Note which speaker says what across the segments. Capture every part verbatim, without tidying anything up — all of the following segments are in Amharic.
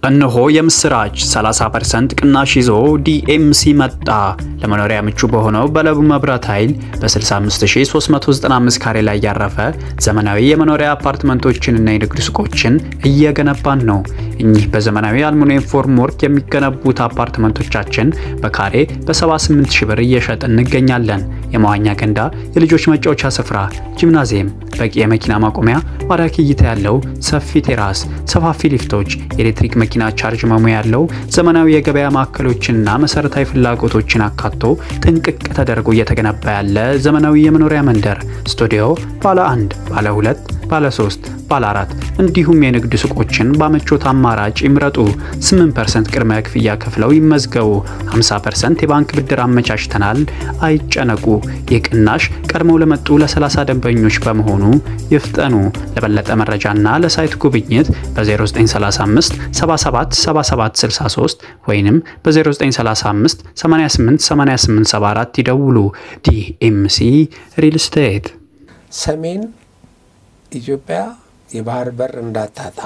Speaker 1: እነሆ የምስራች ሰላሳ ፐርሰንት ቅናሽ ይዞ ዲኤምሲ መጣ። ለመኖሪያ ምቹ በሆነው በለቡ መብራት ኃይል በ65395 ካሬ ላይ ያረፈ ዘመናዊ የመኖሪያ አፓርትመንቶችን እና የንግድ ሱቆችን እየገነባን ነው። እኚህ በዘመናዊ አልሙኒየም ፎርም ወርክ የሚገነቡት አፓርትመንቶቻችን በካሬ በ78 ሺህ ብር እየሸጥን እንገኛለን። የመዋኛ ገንዳ፣ የልጆች መጫወቻ ስፍራ፣ ጂምናዚየም፣ በቂ የመኪና ማቆሚያ፣ ማራኪ እይታ ያለው ሰፊ ቴራስ፣ ሰፋፊ ሊፍቶች፣ የኤሌክትሪክ መኪና ቻርጅ መሙያ ያለው ዘመናዊ የገበያ ማዕከሎችንና መሰረታዊ ፍላጎቶችን አካቶ ጥንቅቅ ተደርጎ እየተገነባ ያለ ዘመናዊ የመኖሪያ መንደር ስቱዲዮ ባለ አንድ፣ ባለ ሁለት፣ ባለ ሶስት፣ ባለ አራት እንዲሁም የንግድ ሱቆችን በአመቾት አማራጭ ይምረጡ። ስምንት ፐርሰንት ቅድመ ክፍያ ከፍለው ይመዝገቡ። ሃምሳ ፐርሰንት የባንክ ብድር አመቻችተናል። አይጨነቁ። የቅናሽ ቀድመው ለመጡ ለ30 ደንበኞች በመሆኑ ይፍጠኑ። ለበለጠ መረጃና ለሳይት ጉብኝት በ0935 77 77 63 ወይንም በ0935 88 88 ሰባ አራት ይደውሉ። ዲኤምሲ ሪል ስቴት።
Speaker 2: ሰሜን ኢትዮጵያ የባህር በር እንዳታጣ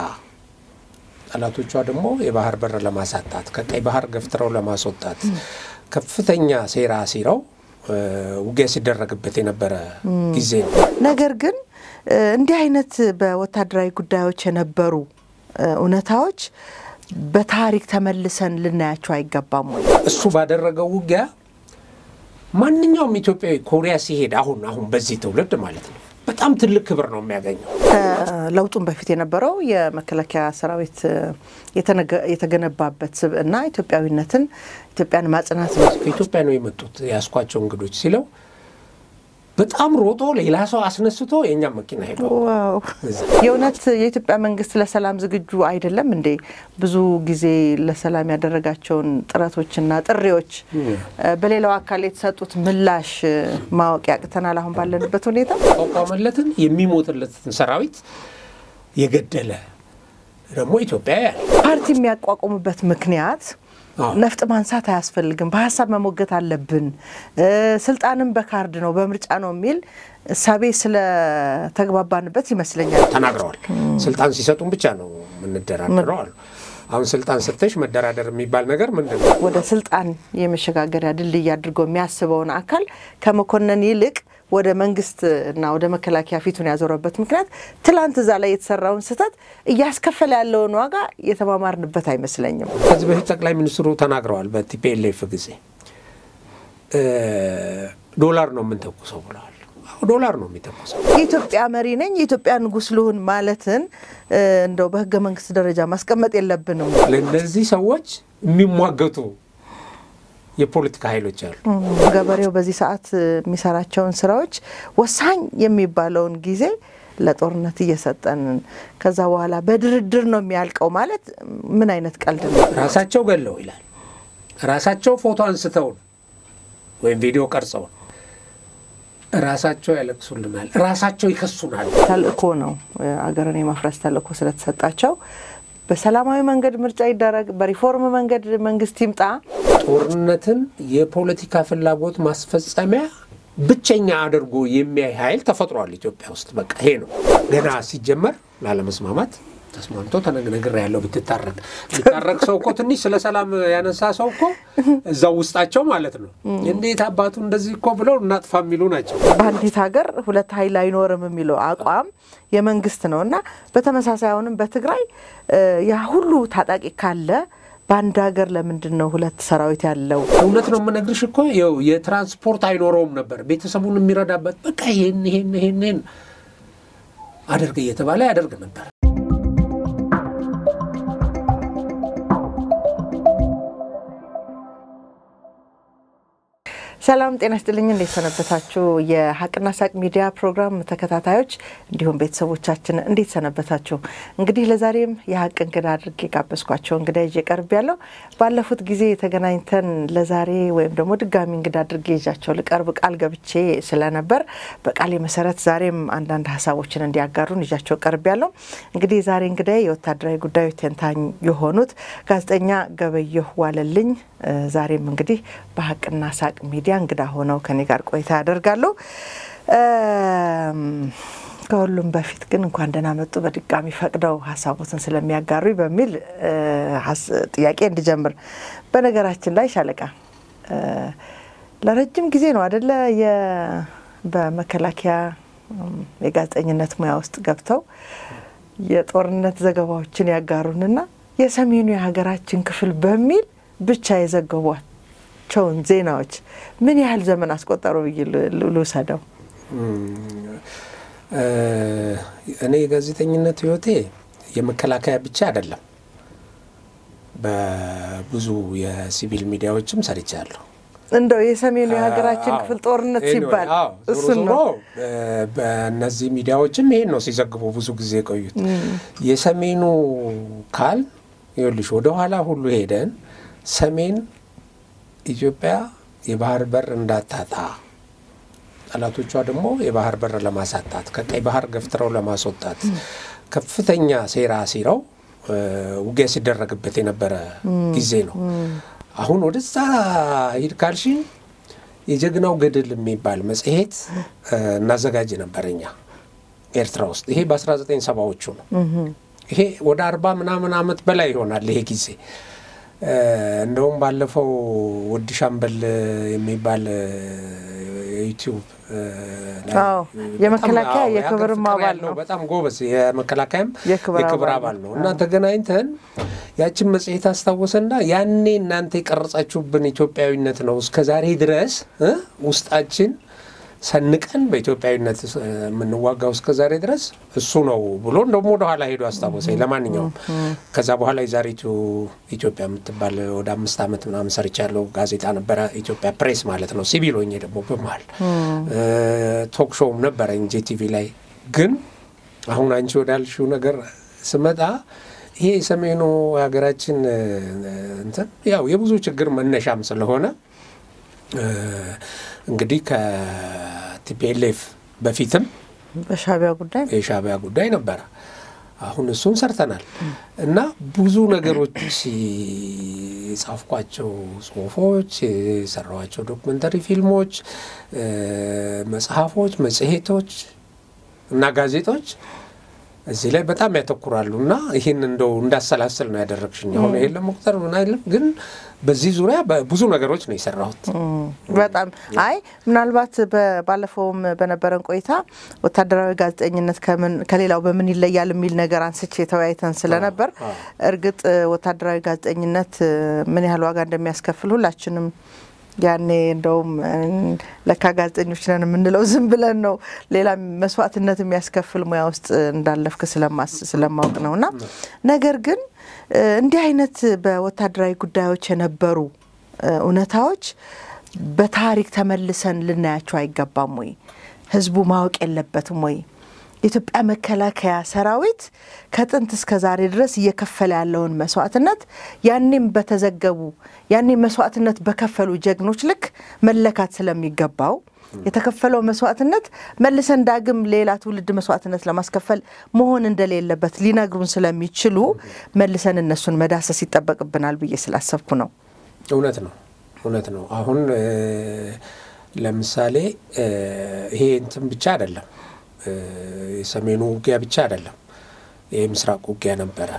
Speaker 2: ጠላቶቿ ደግሞ የባህር በር ለማሳጣት ከቀይ ባህር ገፍትረው ለማስወጣት ከፍተኛ ሴራ ሲራው ውጊያ ሲደረግበት የነበረ ጊዜ ነው።
Speaker 3: ነገር ግን እንዲህ አይነት በወታደራዊ ጉዳዮች የነበሩ እውነታዎች በታሪክ ተመልሰን ልናያቸው አይገባም ወይ? እሱ
Speaker 2: ባደረገው ውጊያ ማንኛውም ኢትዮጵያዊ ኮሪያ ሲሄድ አሁን አሁን በዚህ ትውልድ ማለት ነው በጣም ትልቅ ክብር ነው የሚያገኘው።
Speaker 3: ለውጡን በፊት የነበረው የመከላከያ ሰራዊት የተገነባበት እና ኢትዮጵያዊነትን ኢትዮጵያን ማጽናት ነው።
Speaker 2: ከኢትዮጵያ ነው የመጡት ያስኳቸው እንግዶች ሲለው በጣም ሮጦ ሌላ ሰው አስነስቶ የኛ መኪና ሄዶ
Speaker 3: ዋው! የእውነት የኢትዮጵያ መንግስት ለሰላም ዝግጁ አይደለም እንዴ? ብዙ ጊዜ ለሰላም ያደረጋቸውን ጥረቶችና ጥሪዎች በሌላው አካል የተሰጡት ምላሽ ማወቅ ያቅተናል። አሁን ባለንበት ሁኔታ
Speaker 2: ተቋመለትን የሚሞትለትን ሰራዊት የገደለ ደግሞ ኢትዮጵያ
Speaker 3: ፓርቲ የሚያቋቁሙበት ምክንያት ነፍጥ ማንሳት አያስፈልግም፣ በሐሳብ መሞገት አለብን፣ ስልጣንም በካርድ ነው በምርጫ ነው የሚል ሳቤ ስለ ተግባባንበት ይመስለኛል
Speaker 2: ተናግረዋል። ስልጣን ሲሰጡን ብቻ ነው ምንደራደረው አሉ። አሁን ስልጣን ሰጥተሽ መደራደር የሚባል ነገር ምንድነው?
Speaker 3: ወደ ስልጣን የመሸጋገሪያ ድልድይ አድርጎ የሚያስበውን አካል ከመኮነን ይልቅ ወደ መንግስት እና ወደ መከላከያ ፊቱን ያዞረበት ምክንያት ትላንት እዛ ላይ የተሰራውን ስህተት እያስከፈለ ያለውን ዋጋ የተማማርንበት አይመስለኝም።
Speaker 2: ከዚህ በፊት ጠቅላይ ሚኒስትሩ ተናግረዋል። በቲፒኤልኤፍ ጊዜ ዶላር ነው የምንተኩሰው ብለዋል። ዶላር ነው የሚተኩሰው።
Speaker 3: የኢትዮጵያ መሪ ነኝ የኢትዮጵያ ንጉስ ልሁን ማለትን እንደው በህገ መንግስት ደረጃ ማስቀመጥ የለብንም።
Speaker 2: ለነዚህ ሰዎች የሚሟገቱ የፖለቲካ ኃይሎች አሉ።
Speaker 3: ገበሬው በዚህ ሰዓት የሚሰራቸውን ስራዎች ወሳኝ የሚባለውን ጊዜ ለጦርነት እየሰጠን ከዛ በኋላ በድርድር ነው የሚያልቀው ማለት ምን አይነት ቀልድ ነው?
Speaker 2: ራሳቸው ገለው ይላል። ራሳቸው ፎቶ አንስተው ወይም ቪዲዮ ቀርጸው ራሳቸው ያለቅሱልናል፣ ራሳቸው ይከሱናል። ተልእኮ ነው አገርን የማፍረስ ተልእኮ ስለተሰጣቸው በሰላማዊ መንገድ ምርጫ ይደረግ፣ በሪፎርም መንገድ መንግስት ይምጣ። ጦርነትን የፖለቲካ ፍላጎት ማስፈጸሚያ ብቸኛ አድርጎ የሚያይ ኃይል ተፈጥሯል ኢትዮጵያ ውስጥ። በቃ ይሄ ነው ገና ሲጀመር ላለመስማማት ተስማምቶ ተነግረ ያለው ብትታረቅ ብትታረቅ ሰው እኮ ትንሽ ስለ ሰላም ያነሳ ሰው እኮ እዛው ውስጣቸው ማለት ነው እንዴት አባቱ እንደዚህ እኮ ብለው እናጥፋ የሚሉ ናቸው።
Speaker 3: በአንዲት ሀገር ሁለት ኃይል አይኖርም የሚለው አቋም የመንግስት ነውና በተመሳሳይ አሁንም በትግራይ ያ ሁሉ ታጣቂ ካለ ባንድ ሀገር ለምንድነው ሁለት ሰራዊት ያለው?
Speaker 2: እውነት ነው የምነግርሽ እኮ የትራንስፖርት አይኖርም ነበር ቤተሰቡን የሚረዳበት በቃ ይሄን ይሄን ይሄን አድርገ እየተባለ ያደርግ ነበር።
Speaker 3: ሰላም ጤና ይስጥልኝ። እንዴት ሰነበታችሁ? የሐቅና ሳቅ ሚዲያ ፕሮግራም ተከታታዮች እንዲሁም ቤተሰቦቻችን እንዴት ሰነበታችሁ? እንግዲህ ለዛሬም የሐቅ እንግዳ አድርጌ ጋበዝኳቸው እንግዳ ይዤ ቀርብ ያለው ባለፉት ጊዜ ተገናኝተን ለዛሬ ወይም ደግሞ ድጋሚ እንግዳ አድርጌ ይዣቸው ልቀርብ ቃል ገብቼ ስለነበር በቃሌ መሰረት ዛሬም አንዳንድ ሐሳቦችን እንዲያጋሩን ይዣቸው ቀርብ ያለው እንግዲህ ዛሬ እንግዳ የወታደራዊ ጉዳዮች ተንታኝ የሆኑት ጋዜጠኛ ገበየሁ ዋለልኝ ዛሬም እንግዲህ በሐቅና ሳቅ ሚዲያ እንግዳ ሆነው ከኔ ጋር ቆይታ ያደርጋሉ። ከሁሉም በፊት ግን እንኳን ደህና መጡ በድጋሚ ፈቅደው ሐሳቦትን ስለሚያጋሩ በሚል ጥያቄ እንድጀምር በነገራችን ላይ ሻለቃ ለረጅም ጊዜ ነው አይደለ የ በመከላከያ የጋዜጠኝነት ሙያ ውስጥ ገብተው የጦርነት ዘገባዎችን ያጋሩንና የሰሜኑ የሀገራችን ክፍል በሚል ብቻ የዘገቧቸውን ዜናዎች ምን ያህል ዘመን አስቆጠሩ ልውሰደው?
Speaker 4: እኔ የጋዜጠኝነት ህይወቴ የመከላከያ ብቻ አይደለም በብዙ የሲቪል ሚዲያዎችም ሰርቻለሁ
Speaker 3: እንደው የሰሜኑ የሀገራችን ክፍል ጦርነት ሲባል እሱ ነው
Speaker 4: በእነዚህ ሚዲያዎችም ይሄን ነው ሲዘግቡ ብዙ ጊዜ ቆዩት የሰሜኑ ካል ይልሽ ወደ ኋላ ሁሉ ሄደን ሰሜን ኢትዮጵያ የባህር በር እንዳታጣ ጠላቶቿ ደግሞ የባህር በር ለማሳጣት ከቀይ ባህር ገፍትረው ለማስወጣት ከፍተኛ ሴራ ሲራው ውጊያ ሲደረግበት የነበረ ጊዜ ነው አሁን ወደዛ ሂድ ካልሽ የጀግናው ገድል የሚባል መጽሔት እናዘጋጅ ነበርኛ ኤርትራ ውስጥ ይሄ በ1970ዎቹ ነው ይሄ ወደ አርባ ምናምን አመት በላይ ይሆናል ይሄ ጊዜ እንደውም ባለፈው ወድ ሻምበል የሚባል ዩቲዩብ
Speaker 3: አዎ የመከላከያ የክብር አባል ነው
Speaker 4: በጣም ጎበዝ የመከላከያም የክብር አባል ነው እና ተገናኝተን ያችን መጽሔት አስተዋወሰና ያኔ እናንተ የቀረጻችሁብን ኢትዮጵያዊነት ነው እስከ ዛሬ ድረስ ውስጣችን ሰንቀን በኢትዮጵያዊነት ምን ዋጋው እስከ ዛሬ ድረስ እሱ ነው ብሎ እንደሞ ወደ ኋላ ሄዶ አስተዋወሰኝ ለማንኛውም ከዛ በኋላ ይዛሪቱ ኢትዮጵያ የምትባል ወደ አምስት አመት ምናምን ሰርቻለሁ ጋዜጣ ነበር ኢትዮጵያ ፕሬስ ማለት ነው ሲቪል ሆኜ ደግሞ በመሃል ቶክ ሾው ነበር ኢንጂቲቪ ላይ ግን አሁን አንቺ ወዳልሽው ነገር ስመጣ ይሄ ሰሜኑ ሀገራችን እንትን ያው የብዙ ችግር መነሻም ስለሆነ እንግዲህ ከቲፒኤልኤፍ በፊትም
Speaker 3: በሻቢያ ጉዳይ
Speaker 4: የሻቢያ ጉዳይ ነበር አሁን እሱን ሰርተናል እና ብዙ ነገሮች ጻፍኳቸው ጽሁፎች ሰራዋቸው ዶክመንተሪ ፊልሞች መጽሐፎች መጽሔቶች እና ጋዜጦች እዚህ ላይ በጣም ያተኩራሉና ይሄን እንደው እንዳሰላሰል ነው ያደረግሽኝ አሁን ይሄን ለመቁጠር ምን አይደለም ግን በዚህ ዙሪያ ብዙ ነገሮች ነው የሰራሁት
Speaker 3: በጣም አይ ምናልባት ባለፈውም በነበረን ቆይታ ወታደራዊ ጋዜጠኝነት ከምን ከሌላው በምን ይለያል የሚል ነገር አንስቼ ተወያይተን ስለነበር እርግጥ ወታደራዊ ጋዜጠኝነት ምን ያህል ዋጋ እንደሚያስከፍል ሁላችንም ያኔ እንደውም ለካ ጋዜጠኞች ነን የምንለው ዝም ብለን ነው ሌላ መስዋዕትነት የሚያስከፍል ሙያ ውስጥ እንዳለፍክ ስለማስ ስለማውቅ ነውና ነገር ግን እንዲህ አይነት በወታደራዊ ጉዳዮች የነበሩ እውነታዎች በታሪክ ተመልሰን ልናያቸው አይገባም ወይ ህዝቡ ማወቅ የለበትም ወይ የኢትዮጵያ መከላከያ ሰራዊት ከጥንት እስከ ዛሬ ድረስ እየከፈለ ያለውን መስዋዕትነት ያንንም በተዘገቡ ያንንም መስዋዕትነት በከፈሉ ጀግኖች ልክ መለካት ስለሚገባው የተከፈለው መስዋዕትነት መልሰን ዳግም ሌላ ትውልድ መስዋዕትነት ለማስከፈል መሆን እንደሌለበት ሊነግሩን ስለሚችሉ መልሰን እነሱን መዳሰስ ይተበቅብናል ብዬ ስላሰብኩ ነው
Speaker 4: እውነት ነው እውነት ነው አሁን ለምሳሌ ይሄ እንትን ብቻ አይደለም የሰሜኑ ውጊያ ብቻ አይደለም የምስራቅ ውጊያ ነበር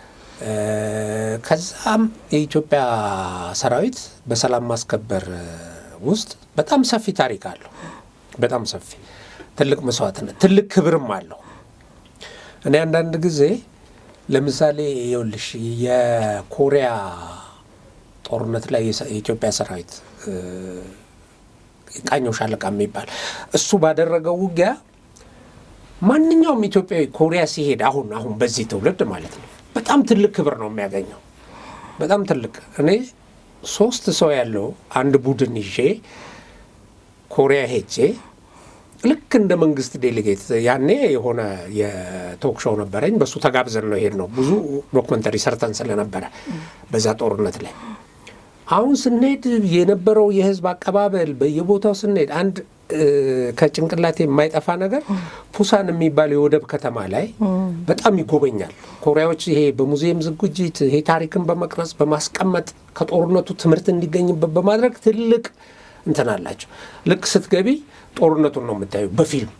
Speaker 4: ከዛም የኢትዮጵያ ሰራዊት በሰላም ማስከበር ውስጥ በጣም ሰፊ ታሪክ አለው በጣም ሰፊ ትልቅ መስዋዕትነት ትልቅ ክብርም አለው እኔ አንዳንድ ጊዜ ለምሳሌ ይኸውልሽ የኮሪያ ጦርነት ላይ የኢትዮጵያ ሰራዊት ቃኘው ሻለቃ የሚባል እሱ ባደረገው ውጊያ ማንኛውም ኢትዮጵያዊ ኮሪያ ሲሄድ አሁን አሁን በዚህ ትውልድ ማለት ነው በጣም ትልቅ ክብር ነው የሚያገኘው በጣም ትልቅ እኔ ሶስት ሰው ያለው አንድ ቡድን ይዤ ኮሪያ ሄጄ ልክ እንደ መንግስት ዴሊጌት ያኔ የሆነ የቶክ ሾው ነበርኝ በሱ ተጋብዘን ነው ሄድ ነው ብዙ ዶክመንተሪ ሰርተን ስለነበረ በዛ ጦርነት ላይ አሁን ስንሄድ የነበረው የህዝብ አቀባበል በየቦታው ስንሄድ አንድ ከጭንቅላቴ የማይጠፋ ነገር ፑሳን የሚባል የወደብ ከተማ ላይ በጣም ይጎበኛል ኮሪያዎች ይሄ በሙዚየም ዝግጅት ይሄ ታሪክን በመቅረጽ በማስቀመጥ ከጦርነቱ ትምህርት እንዲገኝበት በማድረግ ትልቅ እንተናላችሁ ልክ ስትገቢ ጦርነቱን ነው የምታዩ በፊልም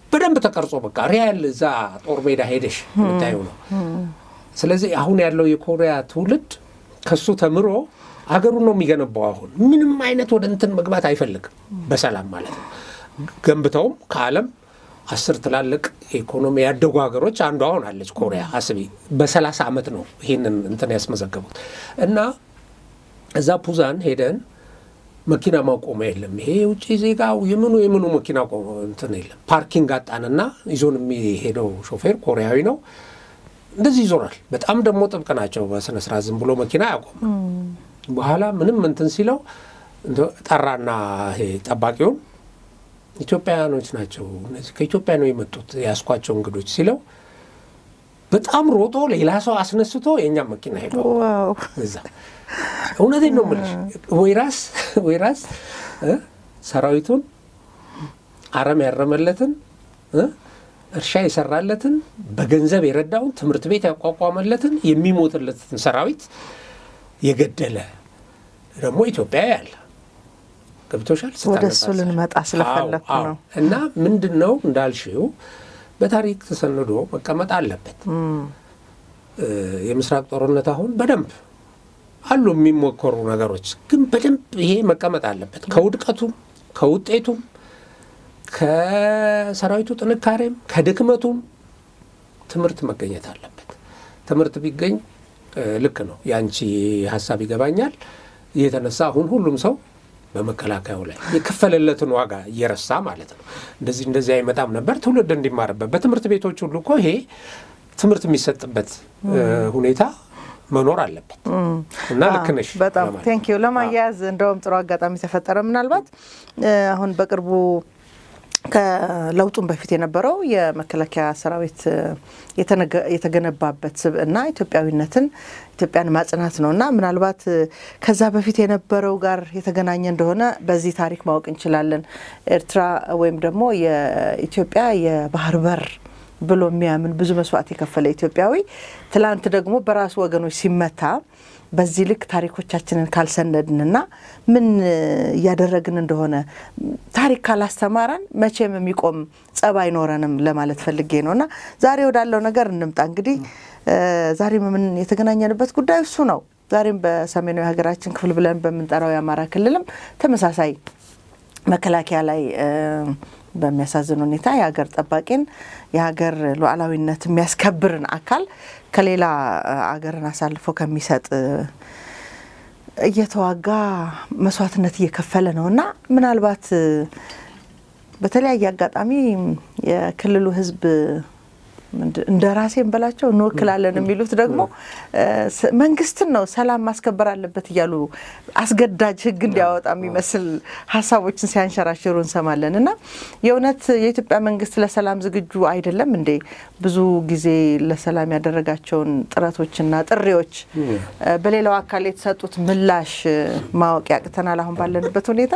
Speaker 4: በደንብ ተቀርጾ በቃ ሪያል እዛ ጦር ሜዳ ሄደሽ እንታዩ ነው። ስለዚህ አሁን ያለው የኮሪያ ትውልድ ከሱ ተምሮ አገሩን ነው የሚገነባው። አሁን ምንም አይነት ወደ እንትን መግባት አይፈልግም በሰላም ማለት ነው። ገንብተውም ከዓለም አስር ትላልቅ ኢኮኖሚ ያደጉ ሀገሮች አንዷ ሆናለች ኮሪያ። አስቢ በሰላሳ ዓመት ነው ይሄንን እንትን ያስመዘገቡት። እና እዛ ፑዛን ሄደን መኪና ማቆም የለም። ይሄ ውጪ ዜጋው የምኑ የምኑ መኪና ቆሞ እንትን የለም። ፓርኪንግ አጣንና ይዞን የሚሄደው ሾፌር ኮሪያዊ ነው። እንደዚህ ይዞራል። በጣም ደግሞ ጥብቅ ናቸው። በስነ ስርዓት ዝም ብሎ መኪና ያቆም። በኋላ ምንም እንትን ሲለው ጠራና ይሄ ጠባቂውን ኢትዮጵያኖች ናቸው እነዚህ ከኢትዮጵያ ነው የመጡት ያስኳቸው እንግዶች ሲለው በጣም ሮጦ ሌላ ሰው አስነስቶ የኛ መኪና ሄዶ ዋው እዛ እውነቴን ነው የምልሽ። ወይራስ ወይራስ ሰራዊቱን አረም ያረመለትን እርሻ ይሰራለትን በገንዘብ የረዳውን ትምህርት ቤት ያቋቋመለትን የሚሞትለትን ሰራዊት የገደለ ደግሞ ኢትዮጵያ ያለ ገብቶሻል።
Speaker 3: ወደሱ ልንመጣ ስለፈለኩ ነው።
Speaker 4: እና ምንድነው እንዳልሽው በታሪክ ተሰንዶ መቀመጥ አለበት። የምስራቅ ጦርነት አሁን በደንብ አሉ የሚሞከሩ ነገሮች ግን በደንብ ይሄ መቀመጥ አለበት። ከውድቀቱም ከውጤቱም ከሰራዊቱ ጥንካሬም ከድክመቱም ትምህርት መገኘት አለበት። ትምህርት ቢገኝ ልክ ነው። ያንቺ ሐሳብ ይገባኛል። የተነሳ አሁን ሁሉም ሰው በመከላከያው ላይ የከፈለለትን ዋጋ እየረሳ ማለት ነው። እንደዚህ እንደዚህ አይመጣም ነበር ትውልድ እንዲማርበት በትምህርት ቤቶች ሁሉ እኮ ይሄ ትምህርት የሚሰጥበት ሁኔታ መኖር አለበት። እና ልክ ነሽ
Speaker 3: በጣም ቴንክ ዩ። ለማያያዝ እንደውም ጥሩ አጋጣሚ ተፈጠረ። ምናልባት አሁን በቅርቡ ከለውጡን በፊት የነበረው የመከላከያ ሰራዊት የተገነባበት እና ኢትዮጵያዊነትን ኢትዮጵያን ማጽናት ነውና ምናልባት ከዛ በፊት የነበረው ጋር የተገናኘ እንደሆነ በዚህ ታሪክ ማወቅ እንችላለን። ኤርትራ ወይም ደግሞ የኢትዮጵያ የባህር በር ብሎ የሚያምን ብዙ መስዋዕት የከፈለ ኢትዮጵያዊ ትላንት ደግሞ በራሱ ወገኖች ሲመታ በዚህ ልክ ታሪኮቻችንን ካልሰነድንና ምን ያደረግን እንደሆነ ታሪክ ካላስተማረን መቼም የሚቆም ጸብ አይኖረንም ለማለት ፈልጌ ነውና ዛሬ ወዳለው ነገር እንምጣ። እንግዲህ ዛሬ ምን የተገናኘንበት ጉዳይ እሱ ነው። ዛሬም በሰሜናዊ ሀገራችን ክፍል ብለን በመንጠራው የአማራ ክልልም ተመሳሳይ መከላከያ ላይ በሚያሳዝን ሁኔታ የሀገር ጠባቂን የሀገር ሉዓላዊነት የሚያስከብርን አካል ከሌላ ሀገርን አሳልፎ ከሚሰጥ እየተዋጋ መስዋዕትነት እየከፈለ ነውና ምናልባት በተለያየ አጋጣሚ የክልሉ ህዝብ እንደ ራሴን በላቸው እንወክላለን የሚሉት ደግሞ መንግስትን ነው ሰላም ማስከበር አለበት ይያሉ አስገዳጅ ህግ እንዲያወጣ የሚመስል ሐሳቦችን ሲያንሸራሽሩ እንሰማለንና የእውነት የኢትዮጵያ መንግስት ለሰላም ዝግጁ አይደለም እንዴ? ብዙ ጊዜ ለሰላም ያደረጋቸውን ጥረቶችና ጥሪዎች በሌላው አካል የተሰጡት ምላሽ ማወቅ ያቅተናል አሁን ባለንበት ሁኔታ።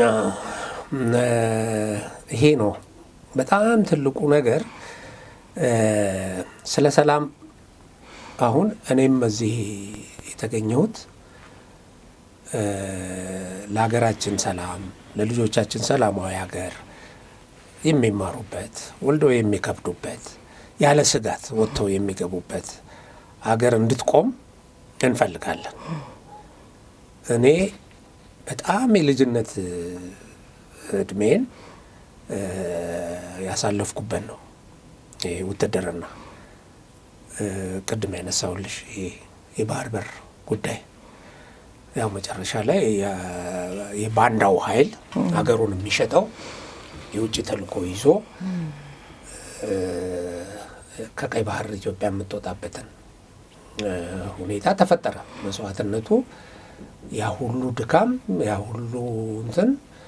Speaker 4: ይሄ ነው በጣም ትልቁ ነገር። ስለ ሰላም አሁን እኔም እዚህ የተገኘሁት ለሀገራችን ሰላም ለልጆቻችን ሰላማዊ ሀገር የሚማሩበት ወልደው የሚከብዱበት ያለ ስጋት ወጥተው የሚገቡበት ሀገር እንድትቆም እንፈልጋለን። እኔ በጣም የልጅነት እድሜን ያሳለፍኩበት ነው ውትድርና። ቅድም ያነሳውልሽ የባህር በር ጉዳይ ያው መጨረሻ ላይ የባንዳው ኃይል ሀገሩን የሚሸጠው የውጭ ተልኮ ይዞ ከቀይ ባህር ኢትዮጵያ የምትወጣበትን ሁኔታ ተፈጠረ። መስዋዕትነቱ ያ ሁሉ ድካም ያ ሁሉ እንትን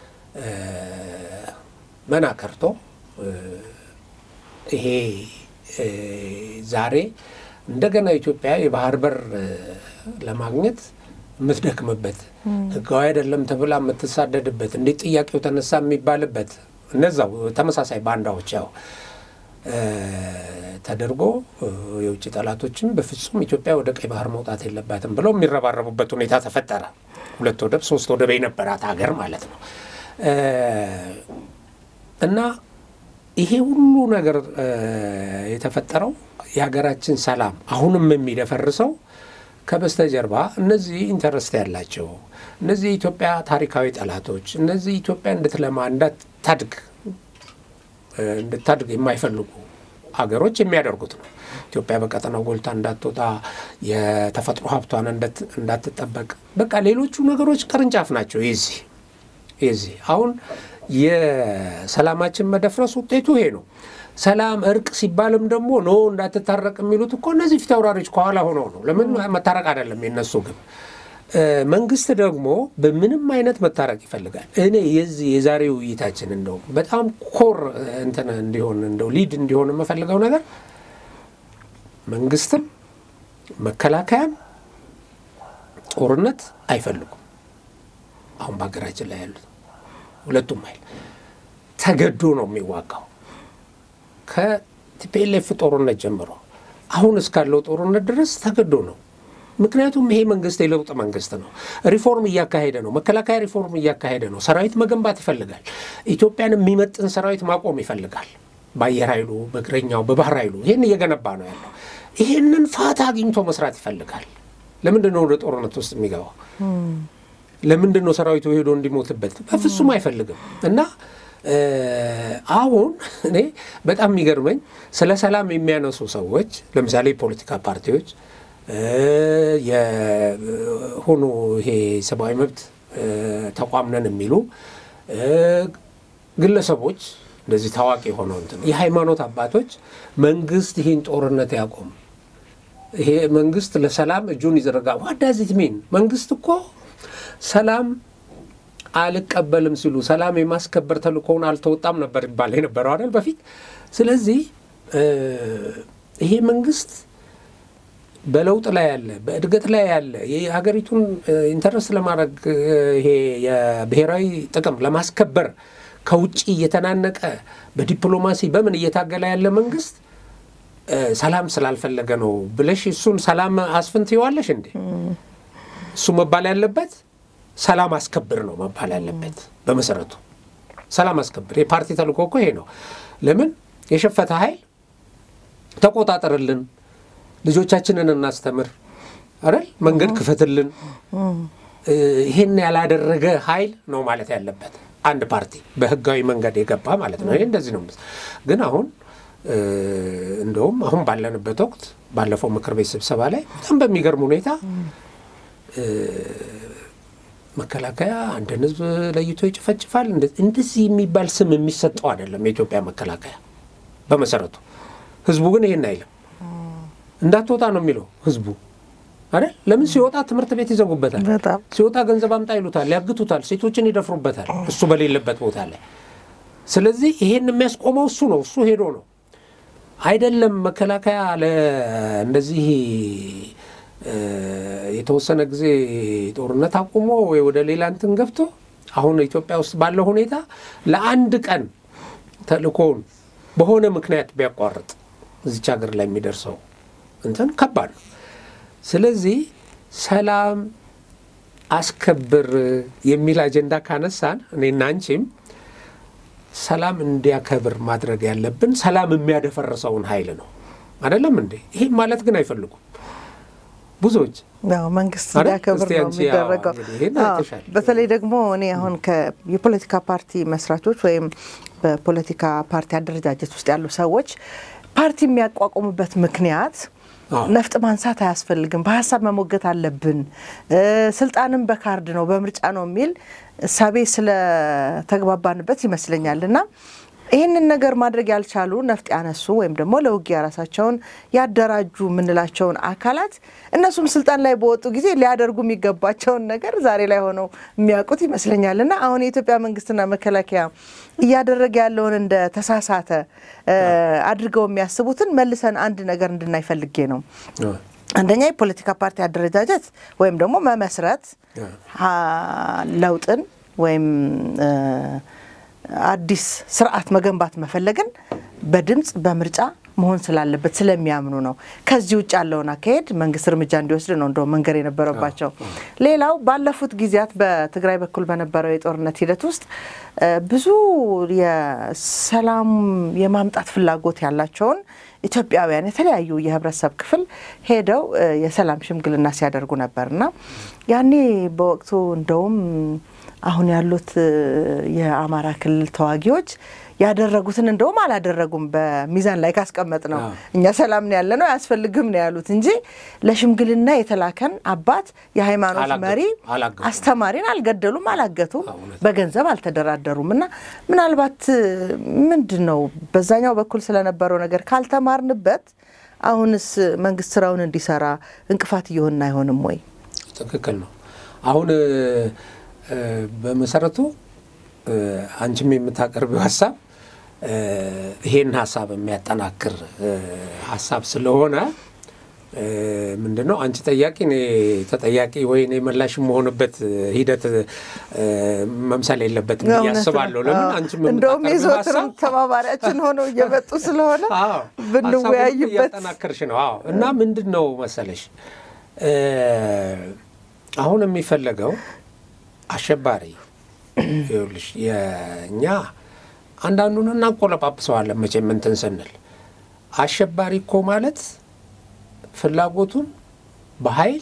Speaker 4: መናከርቶ ይሄ ዛሬ እንደገና ኢትዮጵያ የባህር በር ለማግኘት የምትደክምበት ህጋዊ አይደለም ተብላ የምትሳደድበት እንዴት ጥያቄው ተነሳ የሚባልበት እነዛው ተመሳሳይ ባንዳዎች ያው ተደርጎ የውጭ ጠላቶችም በፍጹም ኢትዮጵያ ወደ ቀይ ባህር መውጣት የለባትም ብለው የሚረባረቡበት ሁኔታ ተፈጠረ። ሁለት ወደብ ሶስት ወደብ የነበራት ሀገር ማለት ነው። እና ይሄ ሁሉ ነገር የተፈጠረው የሀገራችን ሰላም አሁንም የሚደፈርሰው ከበስተጀርባ እነዚህ ኢንተረስት ያላቸው እነዚህ ኢትዮጵያ ታሪካዊ ጠላቶች እነዚህ ኢትዮጵያ እንድትለማ እንዳታድግ እንድታድግ የማይፈልጉ ሀገሮች የሚያደርጉት ነው። ኢትዮጵያ በቀጠናው ጎልታ እንዳትወጣ የተፈጥሮ ሀብቷን እንዳትጠበቅ በቃ ሌሎቹ ነገሮች ቅርንጫፍ ናቸው። የዚህ የዚህ አሁን የሰላማችን መደፍረስ ውጤቱ ይሄ ነው። ሰላም እርቅ ሲባልም ደግሞ ኖ እንዳትታረቅ የሚሉት እኮ እነዚህ ፊት አውራሪዎች ከኋላ ሆነው ነው። ለምን መታረቅ አይደለም የነሱ ግን መንግስት ደግሞ በምንም አይነት መታረቅ ይፈልጋል። እኔ የዚህ የዛሬው ውይይታችን እንደው በጣም ኮር እንትን እንዲሆን እንደው ሊድ እንዲሆን የምፈልገው ነገር መንግስትም መከላከያም ጦርነት አይፈልጉም። አሁን በአገራችን ላይ ያሉት ሁለቱም ኃይል ተገዶ ነው የሚዋጋው። ከቲፒኤልኤፍ ጦርነት ጀምሮ አሁን እስካለው ጦርነት ድረስ ተገዶ ነው። ምክንያቱም ይሄ መንግስት የለውጥ መንግስት ነው። ሪፎርም እያካሄደ ነው። መከላከያ ሪፎርም እያካሄደ ነው። ሰራዊት መገንባት ይፈልጋል። ኢትዮጵያን የሚመጥን ሰራዊት ማቆም ይፈልጋል። በአየር ኃይሉ፣ በእግረኛው፣ በባህር ኃይሉ ይሄን እየገነባ ነው ያለው። ይሄንን ፋታ አግኝቶ መስራት ይፈልጋል። ለምንድን ነው ወደ ጦርነት ውስጥ የሚገባው? ለምንድን ነው ሰራዊቱ ሄዶ እንዲሞትበት? በፍጹም አይፈልግም። እና አሁን እኔ በጣም የሚገርመኝ ስለ ሰላም የሚያነሱ ሰዎች ለምሳሌ ፖለቲካ ፓርቲዎች የሆኑ ይሄ ሰብአዊ መብት ተቋም ነን የሚሉ ግለሰቦች እንደዚህ ታዋቂ ሆነው እንትን የሃይማኖት አባቶች መንግስት ይሄን ጦርነት ያቆም፣ ይሄ መንግስት ለሰላም እጁን ይዘረጋ። what does it mean? መንግስት እኮ ሰላም አልቀበልም ሲሉ ሰላም የማስከበር ተልእኮውን አልተወጣም ነበር ይባል የነበረው አይደል በፊት። ስለዚህ ይሄ መንግስት በለውጥ ላይ ያለ በእድገት ላይ ያለ የሀገሪቱን ኢንተረስት ለማድረግ ይሄ የብሔራዊ ጥቅም ለማስከበር ከውጪ እየተናነቀ በዲፕሎማሲ በምን እየታገለ ያለ መንግስት ሰላም ስላልፈለገ ነው ብለሽ እሱን ሰላም አስፈንትይዋለሽ እንዴ? እሱ መባል ያለበት ሰላም አስከብር ነው መባል ያለበት። በመሰረቱ ሰላም አስከብር የፓርቲ ተልእኮ እኮ ይሄ ነው። ለምን የሸፈተ ኃይል ተቆጣጣርልን፣ ልጆቻችንን እናስተምር አይደል፣ መንገድ ክፈትልን፣ ይሄን ያላደረገ ኃይል ነው ማለት ያለበት አንድ ፓርቲ በህጋዊ መንገድ የገባ ማለት ነው። ይሄ እንደዚህ ነው። ግን አሁን እንደውም አሁን ባለንበት ወቅት ባለፈው ምክር ቤት ስብሰባ ላይ በጣም በሚገርም ሁኔታ መከላከያ አንድን ህዝብ ለይቶ ይጨፈጭፋል እንደዚህ የሚባል ስም የሚሰጠው አይደለም የኢትዮጵያ መከላከያ በመሰረቱ። ህዝቡ ግን ይሄን አይልም። እንዳትወጣ ነው የሚለው ህዝቡ አይደል? ለምን ሲወጣ ትምህርት ቤት ይዘጉበታል፣ ሲወጣ ገንዘብ አምጣ ይሉታል፣ ያግቱታል፣ ሴቶችን ይደፍሩበታል እሱ በሌለበት ቦታ ላይ። ስለዚህ ይሄን የሚያስቆመው እሱ ነው። እሱ ሄዶ ነው አይደለም መከላከያ ለእንደዚህ የተወሰነ ጊዜ ጦርነት አቁሞ ወይ ወደ ሌላ እንትን ገብቶ አሁን ኢትዮጵያ ውስጥ ባለው ሁኔታ ለአንድ ቀን ተልእኮውን በሆነ ምክንያት ቢያቋርጥ እዚች ሀገር ላይ የሚደርሰው እንትን ከባድ ነው። ስለዚህ ሰላም አስከብር የሚል አጀንዳ ካነሳን እኔና አንቺም ሰላም እንዲያከብር ማድረግ ያለብን ሰላም የሚያደፈርሰውን ኃይል ነው አይደለም እንዴ? ይሄ ማለት ግን አይፈልጉም ብዙዎች።
Speaker 3: ያው መንግስት እንዲያከብር ነው የሚደረገው። በተለይ ደግሞ እኔ አሁን ከየፖለቲካ ፓርቲ መስራቾች ወይም በፖለቲካ ፓርቲ አደረጃጀት ውስጥ ያሉ ሰዎች ፓርቲ የሚያቋቁሙበት ምክንያት ነፍጥ ማንሳት አያስፈልግም፣ በሐሳብ መሞገት አለብን፣ ስልጣንም በካርድ ነው በምርጫ ነው የሚል ሳቤ ስለ ተግባባንበት ይመስለኛልና ይሄንን ነገር ማድረግ ያልቻሉ ነፍጥ ያነሱ ወይም ደግሞ ለውጊያ ራሳቸውን ያደራጁ ምንላቸውን አካላት እነሱም ስልጣን ላይ በወጡ ጊዜ ሊያደርጉ የሚገባቸውን ነገር ዛሬ ላይ ሆነው የሚያውቁት ይመስለኛልና አሁን የኢትዮጵያ መንግስትና መከላከያ እያደረገ ያለውን እንደ ተሳሳተ አድርገው የሚያስቡትን መልሰን አንድ ነገር እንድናይ ፈልጌ ነው። አንደኛ የፖለቲካ ፓርቲ አደረጃጀት ወይም ደግሞ መመስረት ለውጥን ወይም አዲስ ስርዓት መገንባት መፈለግን በድምጽ በምርጫ መሆን ስላለበት ስለሚያምኑ ነው ከዚህ ውጭ ያለውና ከሄድ መንግስት እርምጃ እንዲወስድ ነው እንደው መንገር የነበረባቸው ሌላው ባለፉት ጊዜያት በትግራይ በኩል በነበረው የጦርነት ሂደት ውስጥ ብዙ የሰላም የማምጣት ፍላጎት ያላቸውን ኢትዮጵያውያን የተለያዩ የህብረተሰብ ክፍል ሄደው የሰላም ሽምግልና ሲያደርጉ ነበርና ያኔ በወቅቱ እንደውም አሁን ያሉት የአማራ ክልል ተዋጊዎች ያደረጉትን እንደውም አላደረጉም በሚዛን ላይ ካስቀመጥ ነው እኛ ሰላም ነው ያለነው ያስፈልግም ነው ያሉት እንጂ ለሽምግልና የተላከን አባት የሃይማኖት መሪ አስተማሪን አልገደሉም አላገቱም በገንዘብ አልተደራደሩምና ምናልባት ምንድነው በዛኛው በኩል ስለነበረው ነገር ካልተማርንበት አሁንስ መንግስት ስራውን እንዲሰራ እንቅፋት ይሆንና አይሆንም ወይ
Speaker 4: ትክክል ነው አሁን በመሰረቱ አንቺም የምታቀርቢው ሐሳብ ይሄን ሐሳብ የሚያጠናክር ሐሳብ ስለሆነ ምንድነው አንቺ ጠያቂ እኔ ተጠያቂ ወይ እኔ መላሽ መሆንበት ሂደት መምሰል የለበትም ያስባለሁ ለምን አንቺም
Speaker 3: እንደውም የዘወትር ተባባሪያችን ሆኖ እየመጡ ስለሆነ ብንወያይበት
Speaker 4: ያጠናክርሽ ነው አዎ እና ምንድነው መሰለሽ አሁን የሚፈልገው አሸባሪ ይኸውልሽ የኛ አንዳንዱን እናቆለጳጵሰዋለን መቼም እንትን ስንል አሸባሪ እኮ ማለት ፍላጎቱን በኃይል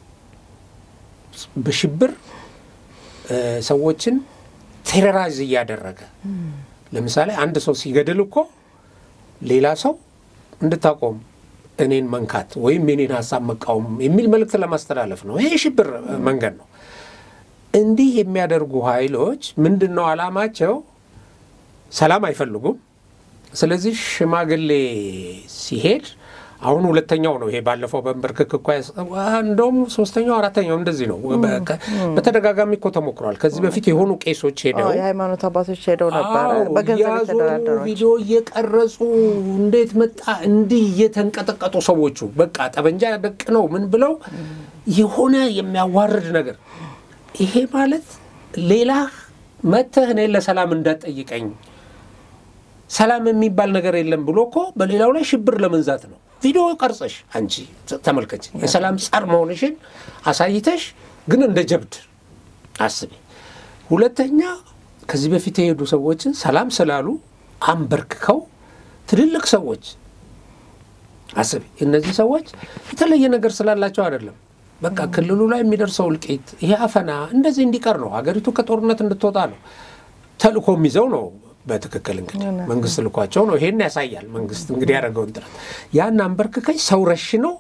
Speaker 4: በሽብር ሰዎችን ቴሮራይዝ ያደረገ ለምሳሌ አንድ ሰው ሲገድል እኮ ሌላ ሰው እንድታቆም እኔን መንካት ወይም የኔን ሐሳብ መቃወም የሚል መልእክት ለማስተላለፍ ነው ይሄ ሽብር መንገድ ነው እንዲህ የሚያደርጉ ኃይሎች ምንድነው አላማቸው ሰላም አይፈልጉም ስለዚህ ሽማግሌ ሲሄድ አሁን ሁለተኛው ነው ይሄ ባለፈው በእንበርክክ እኮ እንደውም ሶስተኛው አራተኛው እንደዚህ ነው በተደጋጋሚ እኮ ተሞክሯል ከዚህ በፊት የሆኑ ቄሶች ሄደው
Speaker 3: የሃይማኖት አባቶች ሄደው ነበር በገንዘብ ተደራደሩ
Speaker 4: ቪዲዮ እየቀረጹ እንዴት መጣ እንዲህ እየተንቀጠቀጡ ሰዎቹ በቃ ጠበንጃ ደቅነው ምን ብለው የሆነ የሚያዋርድ ነገር ይሄ ማለት ሌላ መተህ እኔ ለሰላም እንዳጠይቀኝ ሰላም የሚባል ነገር የለም ብሎ እኮ በሌላው ላይ ሽብር ለመንዛት ነው ቪዲዮ ቀርጸሽ አንቺ ተመልከች የሰላም ጻር መሆንሽን አሳይተሽ ግን እንደ ጀብድ አስቢ ሁለተኛ ከዚህ በፊት የሄዱ ሰዎችን ሰላም ስላሉ አንበርክከው ትልልቅ ሰዎች አስቢ እነዚህ ሰዎች የተለየ ነገር ስላላቸው አይደለም በቃ ክልሉ ላይ የሚደርሰው ልቂት ይሄ አፈና እንደዚህ እንዲቀር ነው ሀገሪቱ ከጦርነት እንድትወጣ ነው ተልኮም ይዘው ነው በትክክል እንግዲህ መንግስት ልኳቸው ነው ይሄን ያሳያል መንግስት እንግዲህ ያደረገው እንጥራት ያን አንበርክከኝ ሰው ረሽ ነው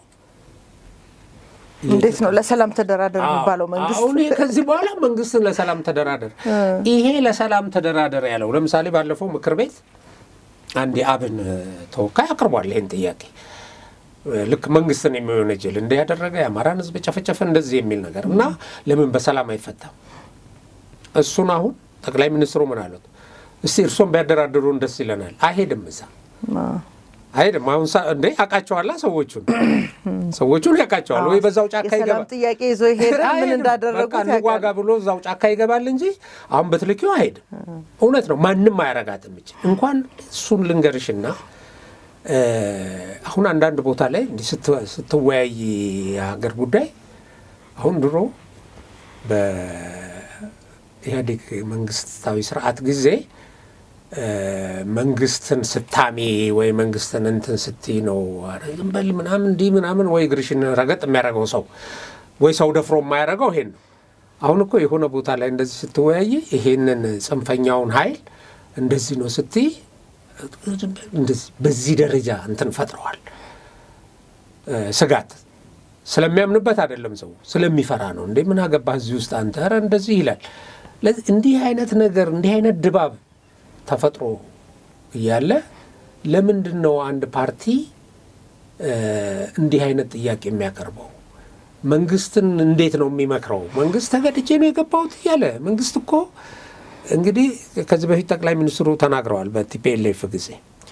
Speaker 3: እንዴት ነው ለሰላም ተደራደር የሚባለው መንግስት
Speaker 4: አሁን ከዚህ በኋላ መንግስት ለሰላም ተደራደር ይሄ ለሰላም ተደራደር ያለው ለምሳሌ ባለፈው ምክር ቤት አንድ አብን ተወካይ አቅርቧል ይሄን ጥያቄ ልክ መንግስትን የሚወነጀል እንደ ያደረገ ያማራን ህዝብ ጨፈጨፈ እንደዚህ የሚል ነገር እና ለምን በሰላም አይፈታም እሱን አሁን ጠቅላይ ሚኒስትሩ ምን አሉት እስቲ እርሶም ቢያደራድሩ እንደስ ይለናል አይሄድም እዛ አይሄድም አሁን እንዴ አቃቸዋላ ሰዎቹን ሰዎቹን ያቃቸዋል ወይ በዛው ጫካ ይገባል
Speaker 3: ሰላም ጥያቄ ይዞ ይሄዳል ምን እንዳደረጉት
Speaker 4: ያቃጋ ብሎ እዛው ጫካ ይገባል እንጂ አሁን በትልኪው አይሄድም እውነት ነው ማንንም አያረጋትም እንጂ እንኳን እሱን ልንገርሽና አሁን አንዳንድ ቦታ ላይ እንዲ ስትወያይ ሀገር ጉዳይ አሁን ድሮ በኢህአዴግ መንግስታዊ ስርዓት ጊዜ መንግስትን ስታሚ ወይ መንግስትን እንትን ስትይ ነው አረንበል ምናምን እንዲ ምናምን ወይ ግርሽን ረገጥ የሚያረጋው ሰው ወይ ሰው ደፍሮ የማያረጋው ይሄን ነው አሁን እኮ የሆነ ቦታ ላይ እንደዚህ ስትወያይ ይሄንን ጽንፈኛውን ኃይል እንደዚህ ነው ስትይ እንደዚህ በዚህ ደረጃ እንትን ፈጥሯል ስጋት ስለሚያምንበት አይደለም ሰው ስለሚፈራ ነው እንዴ ምን አገባህ እዚህ ውስጥ አንተ አረ እንደዚህ ይላል እንዲህ አይነት ነገር እንዲህ አይነት ድባብ ተፈጥሮ ያለ ለምንድነው አንድ ፓርቲ እንዲህ አይነት ጥያቄ የሚያቀርበው መንግስትን እንዴት ነው የሚመክረው መንግስት ተገድጄ ነው የገባውት ያለ መንግስት እኮ እንግዲህ ከዚህ በፊት ጠቅላይ ሚኒስትሩ ተናግረዋል በቲፒኤልኤፍ ጊዜ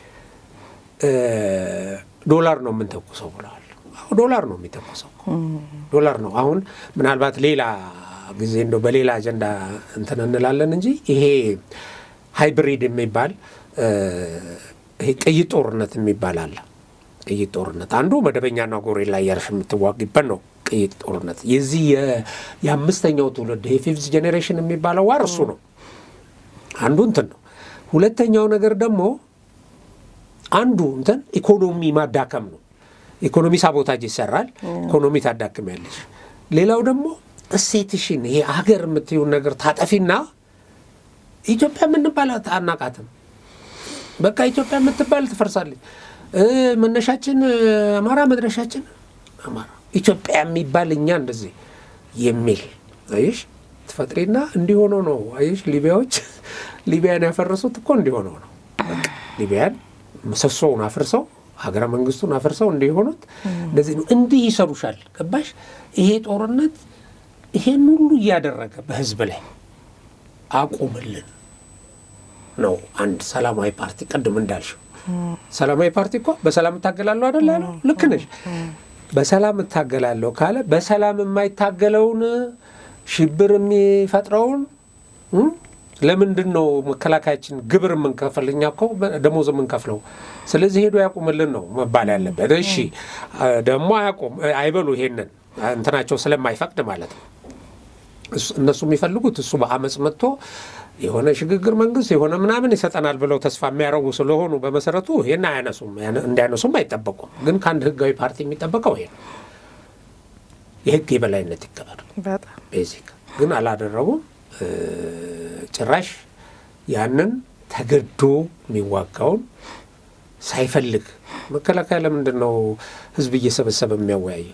Speaker 4: ዶላር ነው የምንተኩሰው ብለዋል ዶላር ነው የሚተኩሰው ዶላር ነው አሁን ምናልባት ሌላ ጊዜ እንደው በሌላ አጀንዳ እንትን እንላለን እንጂ ይሄ ሃይብሪድ የሚባል ይሄ ቀይ ጦርነት የሚባል አለ። ቀይ ጦርነት አንዱ መደበኛና ጎሬላ ያርሽ የምትዋጊበት ነው። ቀይ ጦርነት የዚህ የአምስተኛው ትውልድ የፊፍዝ ጄኔሬሽን የሚባለው ዋር እሱ ነው። አንዱ እንትን ነው። ሁለተኛው ነገር ደግሞ አንዱ እንትን ኢኮኖሚ ማዳከም ነው። ኢኮኖሚ ሳቦታጅ ይሰራል። ኢኮኖሚ ታዳክሚያለሽ። ሌላው ደግሞ እሴትሽን ይሄ ሀገር የምትይውን ነገር ታጠፊና ኢትዮጵያ ምን ባላት አናቃተም። በቃ ኢትዮጵያ የምትባል ትፈርሳለች። መነሻችን አማራ መድረሻችን አማራ ኢትዮጵያ የሚባል እኛ እንደዚህ የሚል አይሽ ተፈጥሪና እንዲሆኖ ነው። አይሽ ሊቢያዎች ሊቢያን ያፈረሱት እኮ እንዲሆኖ ነው። በቃ ሊቢያን መሰሶውን አፍርሰው ሀገረ መንግስቱን አፍርሰው እንዲሆኑት እንደዚህ ነው። እንዲህ ይሰሩሻል። ገባሽ? ይሄ ጦርነት ይሄን ሁሉ ያደረገ በህዝብ ላይ አቁምልን ነው አንድ ሰላማዊ ፓርቲ ቀድም እንዳልሽው ሰላማዊ ፓርቲ እኮ በሰላም ታገላለው አይደል አለው። ልክ ነሽ። በሰላም ታገላለው ካለ በሰላም የማይታገለውን ሽብር የሚፈጥረውን ለምንድን ነው መከላከያችን ግብር የምንከፍልኛ እኮ ደሞዝ የምንከፍለው? ስለዚህ ሄዶ ያቁምልን ነው መባል ያለበት። እሺ ደግሞ አያቁም አይበሉ ይሄንን እንትናቸው ስለማይፈቅድ ማለት ነው። እነሱ የሚፈልጉት እሱ በአመጽ መጥቶ የሆነ ሽግግር መንግስት የሆነ ምናምን ይሰጠናል ብለው ተስፋ የሚያረጉ ስለሆኑ በመሰረቱ ይሄን አያነሱም እንዲያነሱም አይጠበቁም። ግን ካንድ ህጋዊ ፓርቲ የሚጠበቀው ይሄ ነው። የህግ የበላይነት ይከበር በጣም ቤዚክ ግን አላደረጉም። ጭራሽ ያንን ተገዶ የሚዋጋውን ሳይፈልግ መከላከያ ለምንድን ነው ህዝብ እየሰበሰበ የሚያወያየው?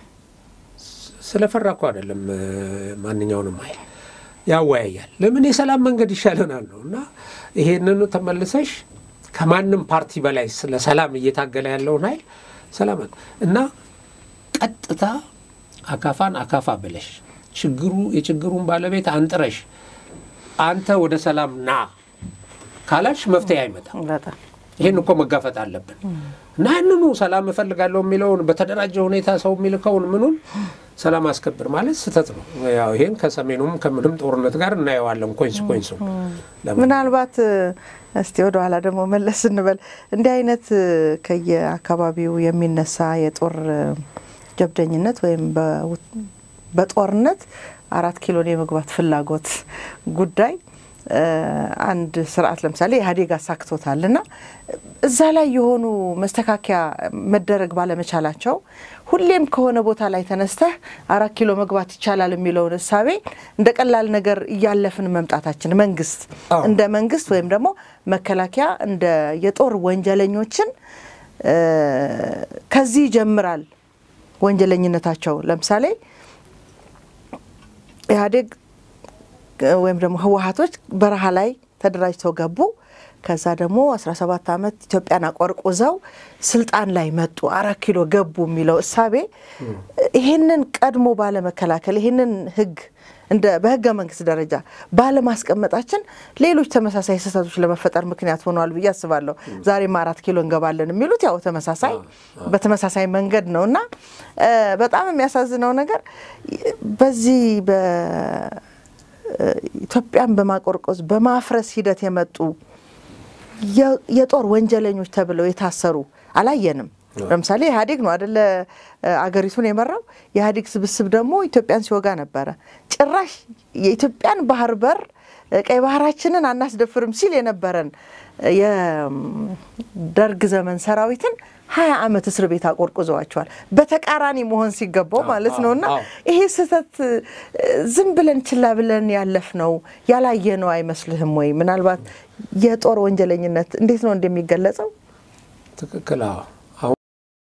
Speaker 4: ስለፈራ እኮ አይደለም። ማንኛውንም ኃይል ያወያያል። ለምን የሰላም መንገድ ይሻለናል ነው። እና ይሄንን ተመልሰሽ ከማንም ፓርቲ በላይ ስለ ሰላም እየታገለ ያለውን ኃይል ሰላም እና ቀጥታ አካፋን አካፋ ብለሽ ችግሩ የችግሩን ባለቤት አንጥረሽ አንተ ወደ ሰላም ና ካላሽ መፍትሄ አይመጣም። በጣም ይሄን እኮ መጋፈጥ አለብን። እና እንኑ ሰላም እፈልጋለሁ የሚለውን በተደራጀ ሁኔታ ሰው የሚልከውን ምኑን ሰላም አስከብር ማለት ስተት ነው። ያው ይሄን ከሰሜኑም ከምንም ጦርነት ጋር እናየዋለን። ኮንሲኩዌንሱ
Speaker 3: ምናልባት እስቲ ወደ ኋላ ደግሞ መለስ እንበል። እንዲህ አይነት ከየአካባቢው የሚነሳ የጦር ጀብደኝነት ወይም በጦርነት አራት ኪሎን የመግባት ፍላጎት ጉዳይ አንድ ስርዓት ለምሳሌ ኢህአዴግ አሳክቶታልና እዛ ላይ የሆኑ መስተካከያ መደረግ ባለመቻላቸው ሁሌም ከሆነ ቦታ ላይ ተነስተህ አራት ኪሎ መግባት ይቻላል የሚለውን ሐሳቤ እንደ ቀላል ነገር ያለፍን መምጣታችን መንግስት እንደ መንግስት ወይም ደግሞ መከላከያ እንደ የጦር ወንጀለኞችን ከዚህ ጀምራል ወንጀለኝነታቸው። ለምሳሌ ኢህአዴግ ወይም ደግሞ ህወሓቶች በረሃ ላይ ተደራጅተው ገቡ። ከዛ ደግሞ አስራ ሰባት አመት ኢትዮጵያን አቆርቆዘው ስልጣን ላይ መጡ። አራት ኪሎ ገቡ የሚለው ሐሳቤ ይሄንን ቀድሞ ባለ መከላከል ይሄንን ህግ እንደ በህገ መንግስት ደረጃ ባለ ማስቀመጣችን ሌሎች ተመሳሳይ ስህተቶች ለመፈጠር ምክንያት ሆኗል ብዬ አስባለሁ። ዛሬም አራት ኪሎ እንገባለን የሚሉት ያው ተመሳሳይ በተመሳሳይ መንገድ ነውና በጣም የሚያሳዝነው ነገር በዚህ በ ኢትዮጵያን በማቆርቆዝ በማፍረስ ሂደት የመጡ የጦር ወንጀለኞች ተብለው የታሰሩ አላየንም። ለምሳሌ ኢህአዴግ ነው አይደለ አገሪቱን የመራው። የኢህአዴግ ስብስብ ደግሞ ኢትዮጵያን ሲወጋ ነበር። ጭራሽ የኢትዮጵያን ባህር በር ቀይ ባህራችንን አናስደፍርም ሲል የነበረን የደርግ ዘመን ሰራዊትን ሀያ አመት እስር ቤት አቆርቆዘዋቸዋል። በተቃራኒ መሆን ሲገባው ማለት ነውና ይሄ ስህተት ዝም ብለን ችላ ብለን ያለፍነው ያላየነው አይመስልህም ወይ? ምናልባት የጦር ወንጀለኝነት እንዴት ነው እንደሚገለጸው?
Speaker 4: ትክክል። አሁን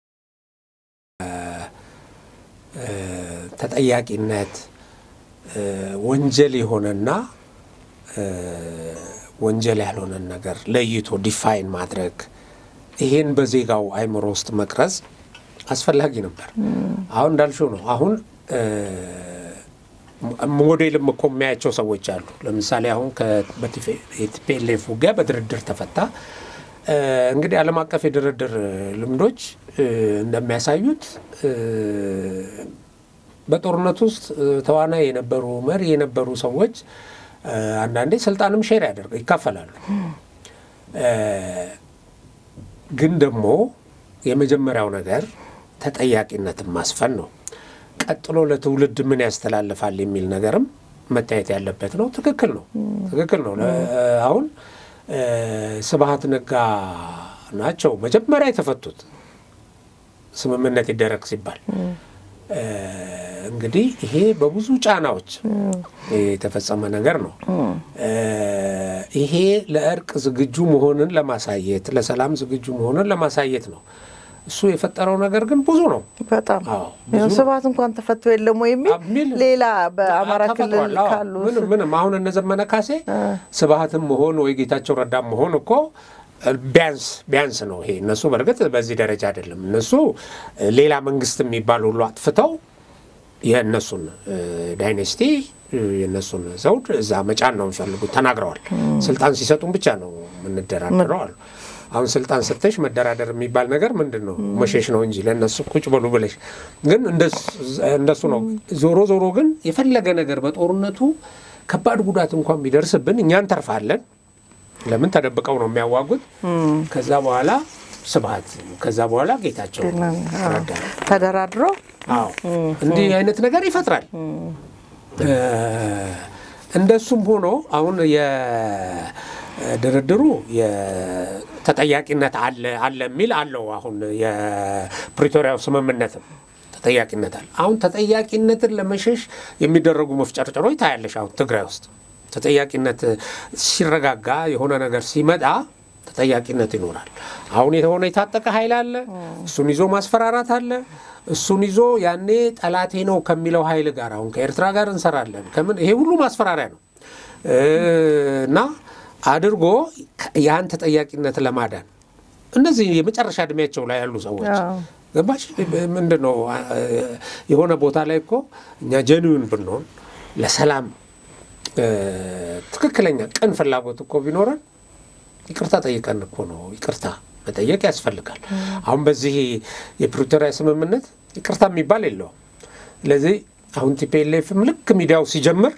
Speaker 4: ተጠያቂነት ወንጀል የሆነና ወንጀል ያልሆነ ነገር ለይቶ ዲፋይን ማድረግ ይሄን በዜጋው አይምሮ ውስጥ መቅረጽ አስፈላጊ ነበር። አሁን እንዳልሽው ነው። አሁን ሞዴልም እኮ የሚያያቸው ሰዎች አሉ። ለምሳሌ አሁን ከቲፒኤልኤፍ ጋር በድርድር ተፈታ። እንግዲህ ዓለም አቀፍ የድርድር ልምዶች እንደሚያሳዩት በጦርነት ውስጥ ተዋናይ የነበሩ መሪ የነበሩ ሰዎች አንዳንዴ ስልጣንም ሼር ያደርጋሉ ይካፈላሉ። ግን ደግሞ የመጀመሪያው ነገር ተጠያቂነትን ማስፈን ነው። ቀጥሎ ለትውልድ ምን ያስተላልፋል የሚል ነገርም መታየት ያለበት ነው። ትክክል ነው ትክክል ነው። አሁን ስብሃት ነጋ ናቸው መጀመሪያ የተፈቱት ስምምነት ይደረግ ሲባል እንግዲህ ይሄ በብዙ ጫናዎች የተፈጸመ ነገር ነው። ይሄ ለእርቅ ዝግጁ መሆንን ለማሳየት ለሰላም ዝግጁ መሆንን ለማሳየት ነው። እሱ የፈጠረው ነገር ግን ብዙ ነው
Speaker 3: በጣም ስብሃት እንኳን ተፈቶ የለም ወይ የሚል ሌላ በአማራ ክልል ካሉ
Speaker 4: ምን ምን አሁን እነ ዘመነ ካሴ ስብሃትም መሆን ወይ ጌታቸው ረዳም መሆን እኮ ቢያንስ ቢያንስ ነው። ይሄ እነሱ በርግጥ በዚህ ደረጃ አይደለም። እነሱ ሌላ መንግስት የሚባል ሁሉ አጥፍተው የእነሱን ዳይናስቲ የእነሱን ዘውድ እዛ መጫን ነው የሚፈልጉት ተናግረዋል። ስልጣን ሲሰጡን ብቻ ነው የምንደራደረው አሉ። አሁን ስልጣን ሰጥተሽ መደራደር የሚባል ነገር ምንድነው? መሸሽ ነው እንጂ ለነሱ ቁጭ በሉ ብለሽ ግን እንደሱ እንደሱ ነው። ዞሮ ዞሮ ግን የፈለገ ነገር በጦርነቱ ከባድ ጉዳት እንኳን ቢደርስብን እኛ እንተርፋለን። ለምን ተደብቀው ነው የሚያዋጉት? ከዛ በኋላ ስብሃት ከዛ በኋላ ጌታቸው
Speaker 3: ተደራድሮ
Speaker 4: አዎ እንዲህ አይነት ነገር ይፈጥራል። እንደሱም ሆኖ አሁን የድርድሩ የተጠያቂነት አለ አለ የሚል አለው። አሁን የፕሪቶሪያው ስምምነትም ተጠያቂነት አለ። አሁን ተጠያቂነትን ለመሸሽ የሚደረጉ መፍጨርጨሮች ታያለሽ። አሁን ትግራይ ውስጥ ተጠያቂነት ሲረጋጋ የሆነ ነገር ሲመጣ ተጠያቂነት ይኖራል። አሁን የሆነ የታጠቀ ኃይል አለ፣ እሱን ይዞ ማስፈራራት አለ። እሱን ይዞ ያኔ ጠላቴ ነው ከሚለው ኃይል ጋር አሁን ከኤርትራ ጋር እንሰራለን ከምን ይሄ ሁሉ ማስፈራሪያ ነው እና አድርጎ ያን ተጠያቂነት ለማዳን እነዚህ የመጨረሻ እድሜያቸው ላይ ያሉ ሰዎች ገባሽ ምንድነው የሆነ ቦታ ላይ እኮ እኛ ጀኒውን ብንሆን ለሰላም ትክክለኛ ቀን ፍላጎት እኮ ቢኖረን ይቅርታ ጠይቀን እኮ ነው ይቅርታ መጠየቅ ያስፈልጋል። አሁን በዚህ የፕሪቶሪያ ስምምነት ይቅርታ የሚባል የለውም። ስለዚህ አሁን ቲፒኤልኤፍም ልክ ሚዲያው ሲጀምር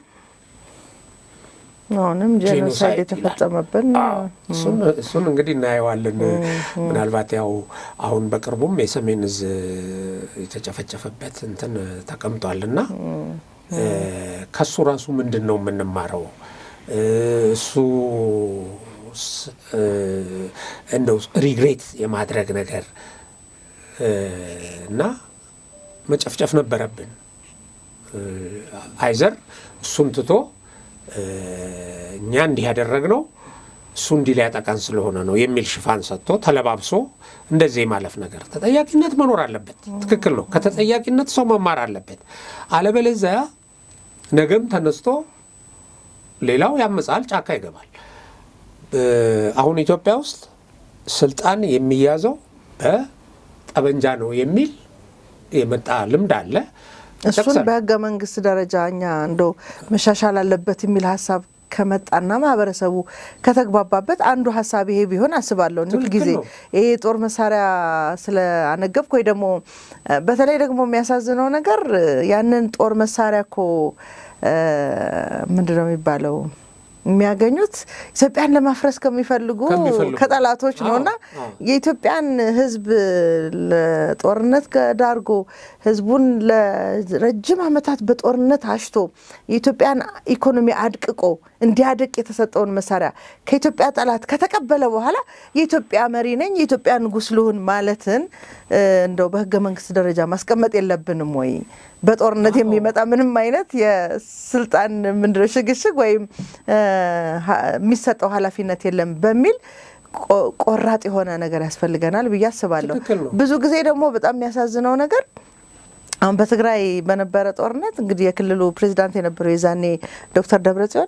Speaker 3: አሁንም ጄኖሳይድ የተፈጸመብን
Speaker 4: እሱን እሱን እንግዲህ እናየዋለን። ምናልባት ያው አሁን በቅርቡም የሰሜን እዝ የተጨፈጨፈበት እንትን ተቀምጧልና ከሱ ራሱ ምንድነው የምንማረው? እሱ እንደው ሪግሬት የማድረግ ነገር እና መጨፍጨፍ ነበረብን። አይዘር እሱን ትቶ እኛ እንዲህ ያደረግነው እሱ እንዲህ ሊያጠቃን ስለሆነ ነው የሚል ሽፋን ሰጥቶ ተለባብሶ እንደዚህ ማለፍ ነገር ተጠያቂነት መኖር አለበት። ትክክል ነው። ከተጠያቂነት ሰው መማር አለበት። አለበለዚያ ነገም ተነስቶ ሌላው ያመጻል፣ ጫካ ይገባል። አሁን ኢትዮጵያ ውስጥ ስልጣን የሚያዘው በጠበንጃ ነው የሚል የመጣ ልምድ አለ።
Speaker 3: እሱን በህገ መንግስት ደረጃ እኛ እንደው መሻሻል አለበት የሚል ሐሳብ ከመጣና ማህበረሰቡ ከተግባባበት አንዱ ሐሳብ ይሄ ቢሆን አስባለሁ። ሁሉ ጊዜ ይሄ ጦር መሳሪያ ስለ አነገብኩ ወይ ደግሞ በተለይ ደግሞ የሚያሳዝነው ነገር ያንን ጦር መሳሪያኮ ምንድነው የሚባለው የሚያገኙት ኢትዮጵያን ለማፍረስ ከሚፈልጉ ከጠላቶች ነውና የኢትዮጵያን ህዝብ ለጦርነት ዳርጎ ህዝቡን ለረጅም አመታት በጦርነት አሽቶ የኢትዮጵያን ኢኮኖሚ አድቅቆ እንዲያድቅ የተሰጠውን መሳሪያ ከኢትዮጵያ ጠላት ከተቀበለ በኋላ የኢትዮጵያ መሪ ነኝ የኢትዮጵያ ንጉስ ልሁን ማለትን እንደው በህገ መንግስት ደረጃ ማስቀመጥ የለብንም ወይ? በጦርነት የሚመጣ ምንም አይነት የስልጣን ምንድነው ሽግሽግ ወይም የሚሰጠው ኃላፊነት የለም በሚል ቆራጥ የሆነ ነገር ያስፈልገናል ብዬ አስባለሁ። ብዙ ጊዜ ደግሞ በጣም የሚያሳዝነው ነገር አሁን በትግራይ በነበረ ጦርነት እንግዲህ የክልሉ ፕሬዝዳንት የነበረው የዛኔ ዶክተር ደብረጽዮን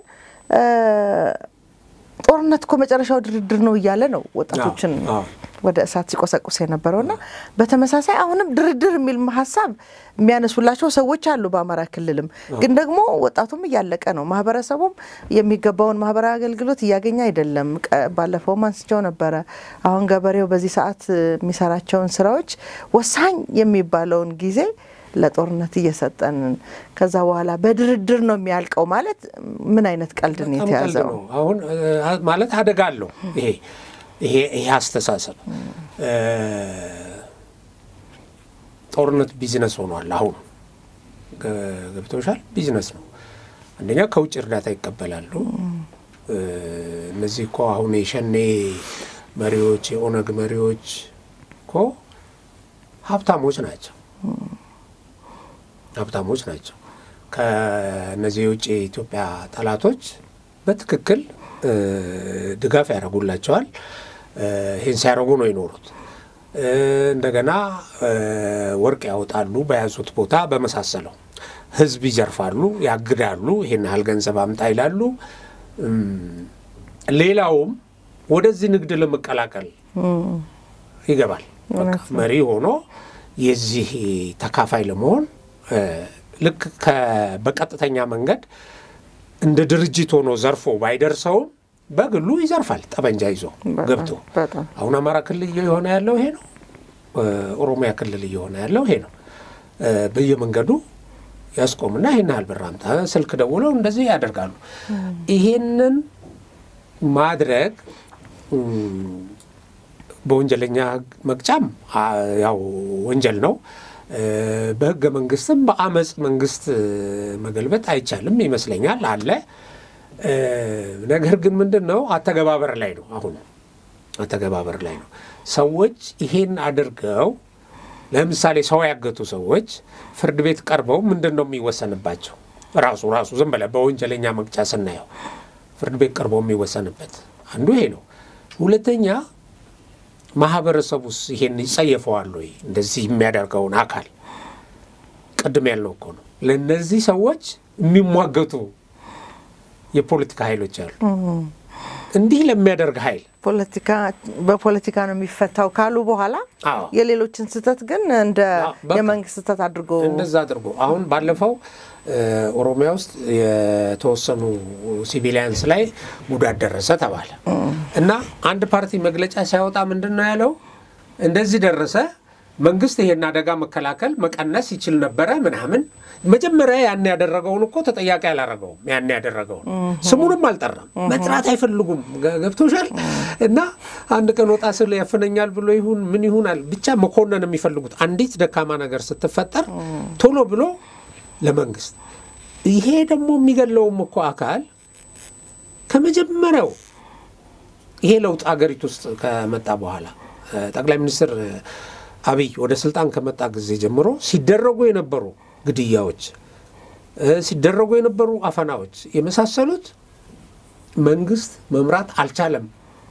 Speaker 3: ጦርነት እኮ መጨረሻው ድርድር ነው እያለ ነው ወጣቶችን ወደ እሳት ሲቆሰቁስ የነበረውና በተመሳሳይ አሁንም ድርድር የሚል ሐሳብ የሚያነሱላቸው ሰዎች አሉ በአማራ ክልልም። ግን ደግሞ ወጣቱም እያለቀ ነው፣ ማህበረሰቡም የሚገባውን ማህበራዊ አገልግሎት እያገኘ አይደለም። ባለፈው ማንስቸው ነበር አሁን ገበሬው በዚህ ሰዓት የሚሰራቸውን ስራዎች ወሳኝ የሚባለውን ጊዜ ለጦርነት እየሰጠን ከዛ በኋላ በድርድር ነው የሚያልቀው ማለት ምን አይነት ቀልድ ነው የተያዘው?
Speaker 4: አሁን ማለት አደጋለው ይሄ ይሄ ይሄ አስተሳሰብ ጦርነት ቢዝነስ ሆኗል። አሁን ገብቶሻል? ቢዝነስ ነው። አንደኛ ከውጭ እርዳታ ይቀበላሉ። እነዚህ እኮ አሁን የሸኔ መሪዎች የኦነግ መሪዎች እኮ ሀብታሞች ናቸው ሀብታሞች ናቸው። ከነዚህ የውጭ የኢትዮጵያ ጠላቶች በትክክል ድጋፍ ያደርጉላቸዋል። ይህን ሲያደርጉ ነው የኖሩት። እንደገና ወርቅ ያወጣሉ በያዙት ቦታ በመሳሰለው ህዝብ ይዘርፋሉ፣ ያግዳሉ፣ ይሄን ያህል ገንዘብ አምጣ ይላሉ። ሌላውም ወደዚህ ንግድ ለመቀላቀል ይገባል። መሪ ሆኖ የዚህ ተካፋይ ለመሆን ልክ በቀጥተኛ መንገድ እንደ ድርጅት ሆኖ ዘርፎ ባይደርሰው በግሉ ይዘርፋል ጠበንጃ ይዞ ገብቶ። አሁን አማራ ክልል እየሆነ ያለው ይሄ ነው። ኦሮሚያ ክልል እየሆነ ያለው ይሄ ነው። በየመንገዱ ያስቆምና ይሄን ያህል ብር አምጣ ስልክ ደውለው እንደዚህ ያደርጋሉ። ይሄንን ማድረግ በወንጀለኛ መቅጫም ያው ወንጀል ነው። በህገ መንግስትም በአመጽ መንግስት መገልበጥ አይቻልም ይመስለኛል አለ። ነገር ግን ምንድነው አተገባበር ላይ ነው። አሁን አተገባበር ላይ ነው። ሰዎች ይሄን አድርገው ለምሳሌ ሰው ያገቱ ሰዎች ፍርድ ቤት ቀርበው ምንድነው የሚወሰንባቸው? ራሱ ራሱ ዝም ብለ በወንጀለኛ መቅጫ ስናየው ፍርድ ቤት ቀርበው የሚወሰንበት አንዱ ይሄ ነው። ሁለተኛ ማህበረሰቡስ ይሄን ይጸየፈዋል ወይ? እንደዚህ የሚያደርገውን አካል ቀድም ያለው እኮ ነው። ለነዚህ ሰዎች የሚሟገቱ የፖለቲካ ኃይሎች አሉ። እንዲህ ለሚያደርግ ኃይል
Speaker 3: ፖለቲካ በፖለቲካ ነው የሚፈታው ካሉ በኋላ የሌሎችን ስተት ግን እንደ የመንግስት ስተት አድርጎ
Speaker 4: እንደዛ አድርጎ አሁን ባለፈው ኦሮሚያ ውስጥ የተወሰኑ ሲቪሊያንስ ላይ ጉዳት ደረሰ ተባለ እና አንድ ፓርቲ መግለጫ ሲያወጣ ምንድነው ያለው? እንደዚህ ደረሰ፣ መንግስት ይሄን አደጋ መከላከል መቀነስ ይችል ነበር ምናምን። መጀመሪያ ያን ያደረገውን እኮ ተጠያቂ ያላረገው ያን ያደረገውን ስሙንም አልጠራም። መጥራት አይፈልጉም። ገብቶሻል? እና አንድ ቀን ወጣ ስለ ያፈነኛል ብሎ ይሁን ምን ይሁናል ብቻ መኮነን የሚፈልጉት አንዲት ደካማ ነገር ስትፈጠር ቶሎ ብሎ ለመንግስት። ይሄ ደግሞ የሚገለውም እኮ አካል ከመጀመሪያው ይሄ ለውጥ አገሪቱ ውስጥ ከመጣ በኋላ ጠቅላይ ሚኒስትር አብይ ወደ ስልጣን ከመጣ ጊዜ ጀምሮ ሲደረጉ የነበሩ ግድያዎች፣ ሲደረጉ የነበሩ አፈናዎች የመሳሰሉት መንግስት መምራት አልቻለም።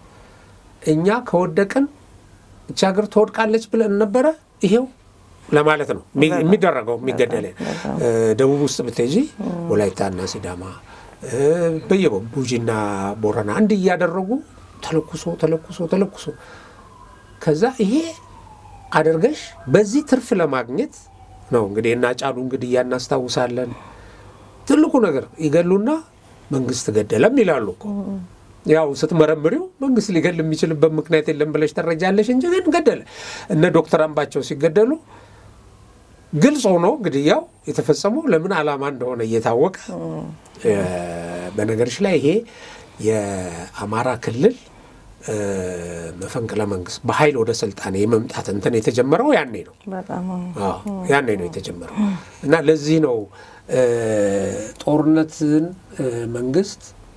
Speaker 4: እኛ ከወደቀን እቺ ሀገር ትወድቃለች ብለን ነበረ። ይሄው ለማለት ነው የሚደረገው። የሚገደለ ደቡብ ውስጥ ብትጂ ወላይታና ሲዳማ በየቦ ጉጂና ቦረና አንድ ያደረጉ ተለኩሶ ተለኩሶ ተለኩሶ ከዛ ይሄ አደርገሽ በዚህ ትርፍ ለማግኘት ነው እንግዲህ እና ጫሉ እንግዲህ ያናስተውሳለን። ትልቁ ነገር ይገሉና መንግስት ገደለም ይላሉ እኮ። ያው ስትመረምሪው መንግስት ሊገል የሚችልበት ምክንያት የለም ብለሽ ተረጃለሽ እንጂ ግን ገደለ። እነ ዶክተር አምባቸው ሲገደሉ ግልጽ ሆኖ እንግዲህ ያው የተፈጸመው ለምን ዓላማ እንደሆነ እየታወቀ በነገርሽ ላይ ይሄ የአማራ ክልል መፈንቅለ መንግስት በኃይል ወደ ስልጣን የመምጣት እንትን የተጀመረው ያኔ ነው። በጣም አዎ ያኔ ነው የተጀመረው እና ለዚህ ነው ጦርነትን መንግስት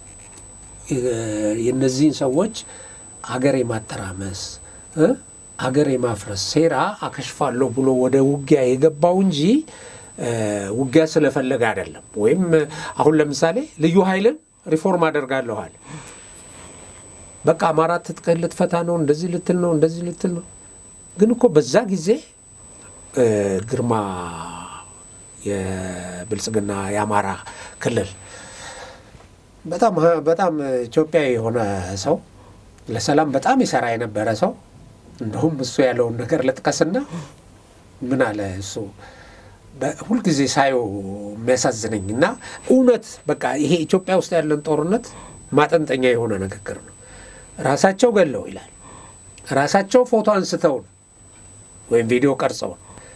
Speaker 4: የነዚህን ሰዎች ሀገር የማተራመስ ሀገር የማፍረስ ሴራ አከሽፋለሁ ብሎ ወደ ውጊያ የገባው እንጂ ውጊያ ስለፈለገ አይደለም። ወይም አሁን ለምሳሌ ልዩ ኃይልን ሪፎርም አደርጋለሁ አለ። በቃ አማራ ትጥቅል ልትፈታ ነው እንደዚህ ልትል ነው እንደዚህ ልትል ነው። ግን እኮ በዛ ጊዜ ግርማ የብልጽግና የአማራ ክልል በጣም በጣም ኢትዮጵያዊ የሆነ ሰው ለሰላም በጣም ይሰራ የነበረ ሰው እንደውም እሱ ያለውን ነገር ለጥቀስና ምን አለ እሱ ሁሉ ጊዜ ሳይው የሚያሳዝነኝና እውነት በቃ ይሄ ኢትዮጵያ ውስጥ ያለን ጦርነት ማጠንጠኛ የሆነ ንግግር ነው። ራሳቸው ገለው ይላል። ራሳቸው ፎቶ አንስተው ወይም ቪዲዮ ቀርጸው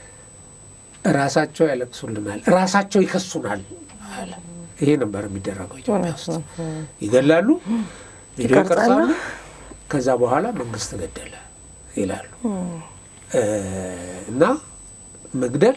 Speaker 4: ራሳቸው ያለቅሱልናል፣ ራሳቸው ይከሱናል አለ። ይሄ ነበር የሚደረገው ኢትዮጵያ ውስጥ። ይገላሉ፣ ቪዲዮ ቀርጻሉ፣ ከዛ በኋላ መንግስት ገደለ። ይላሉ እና መግደል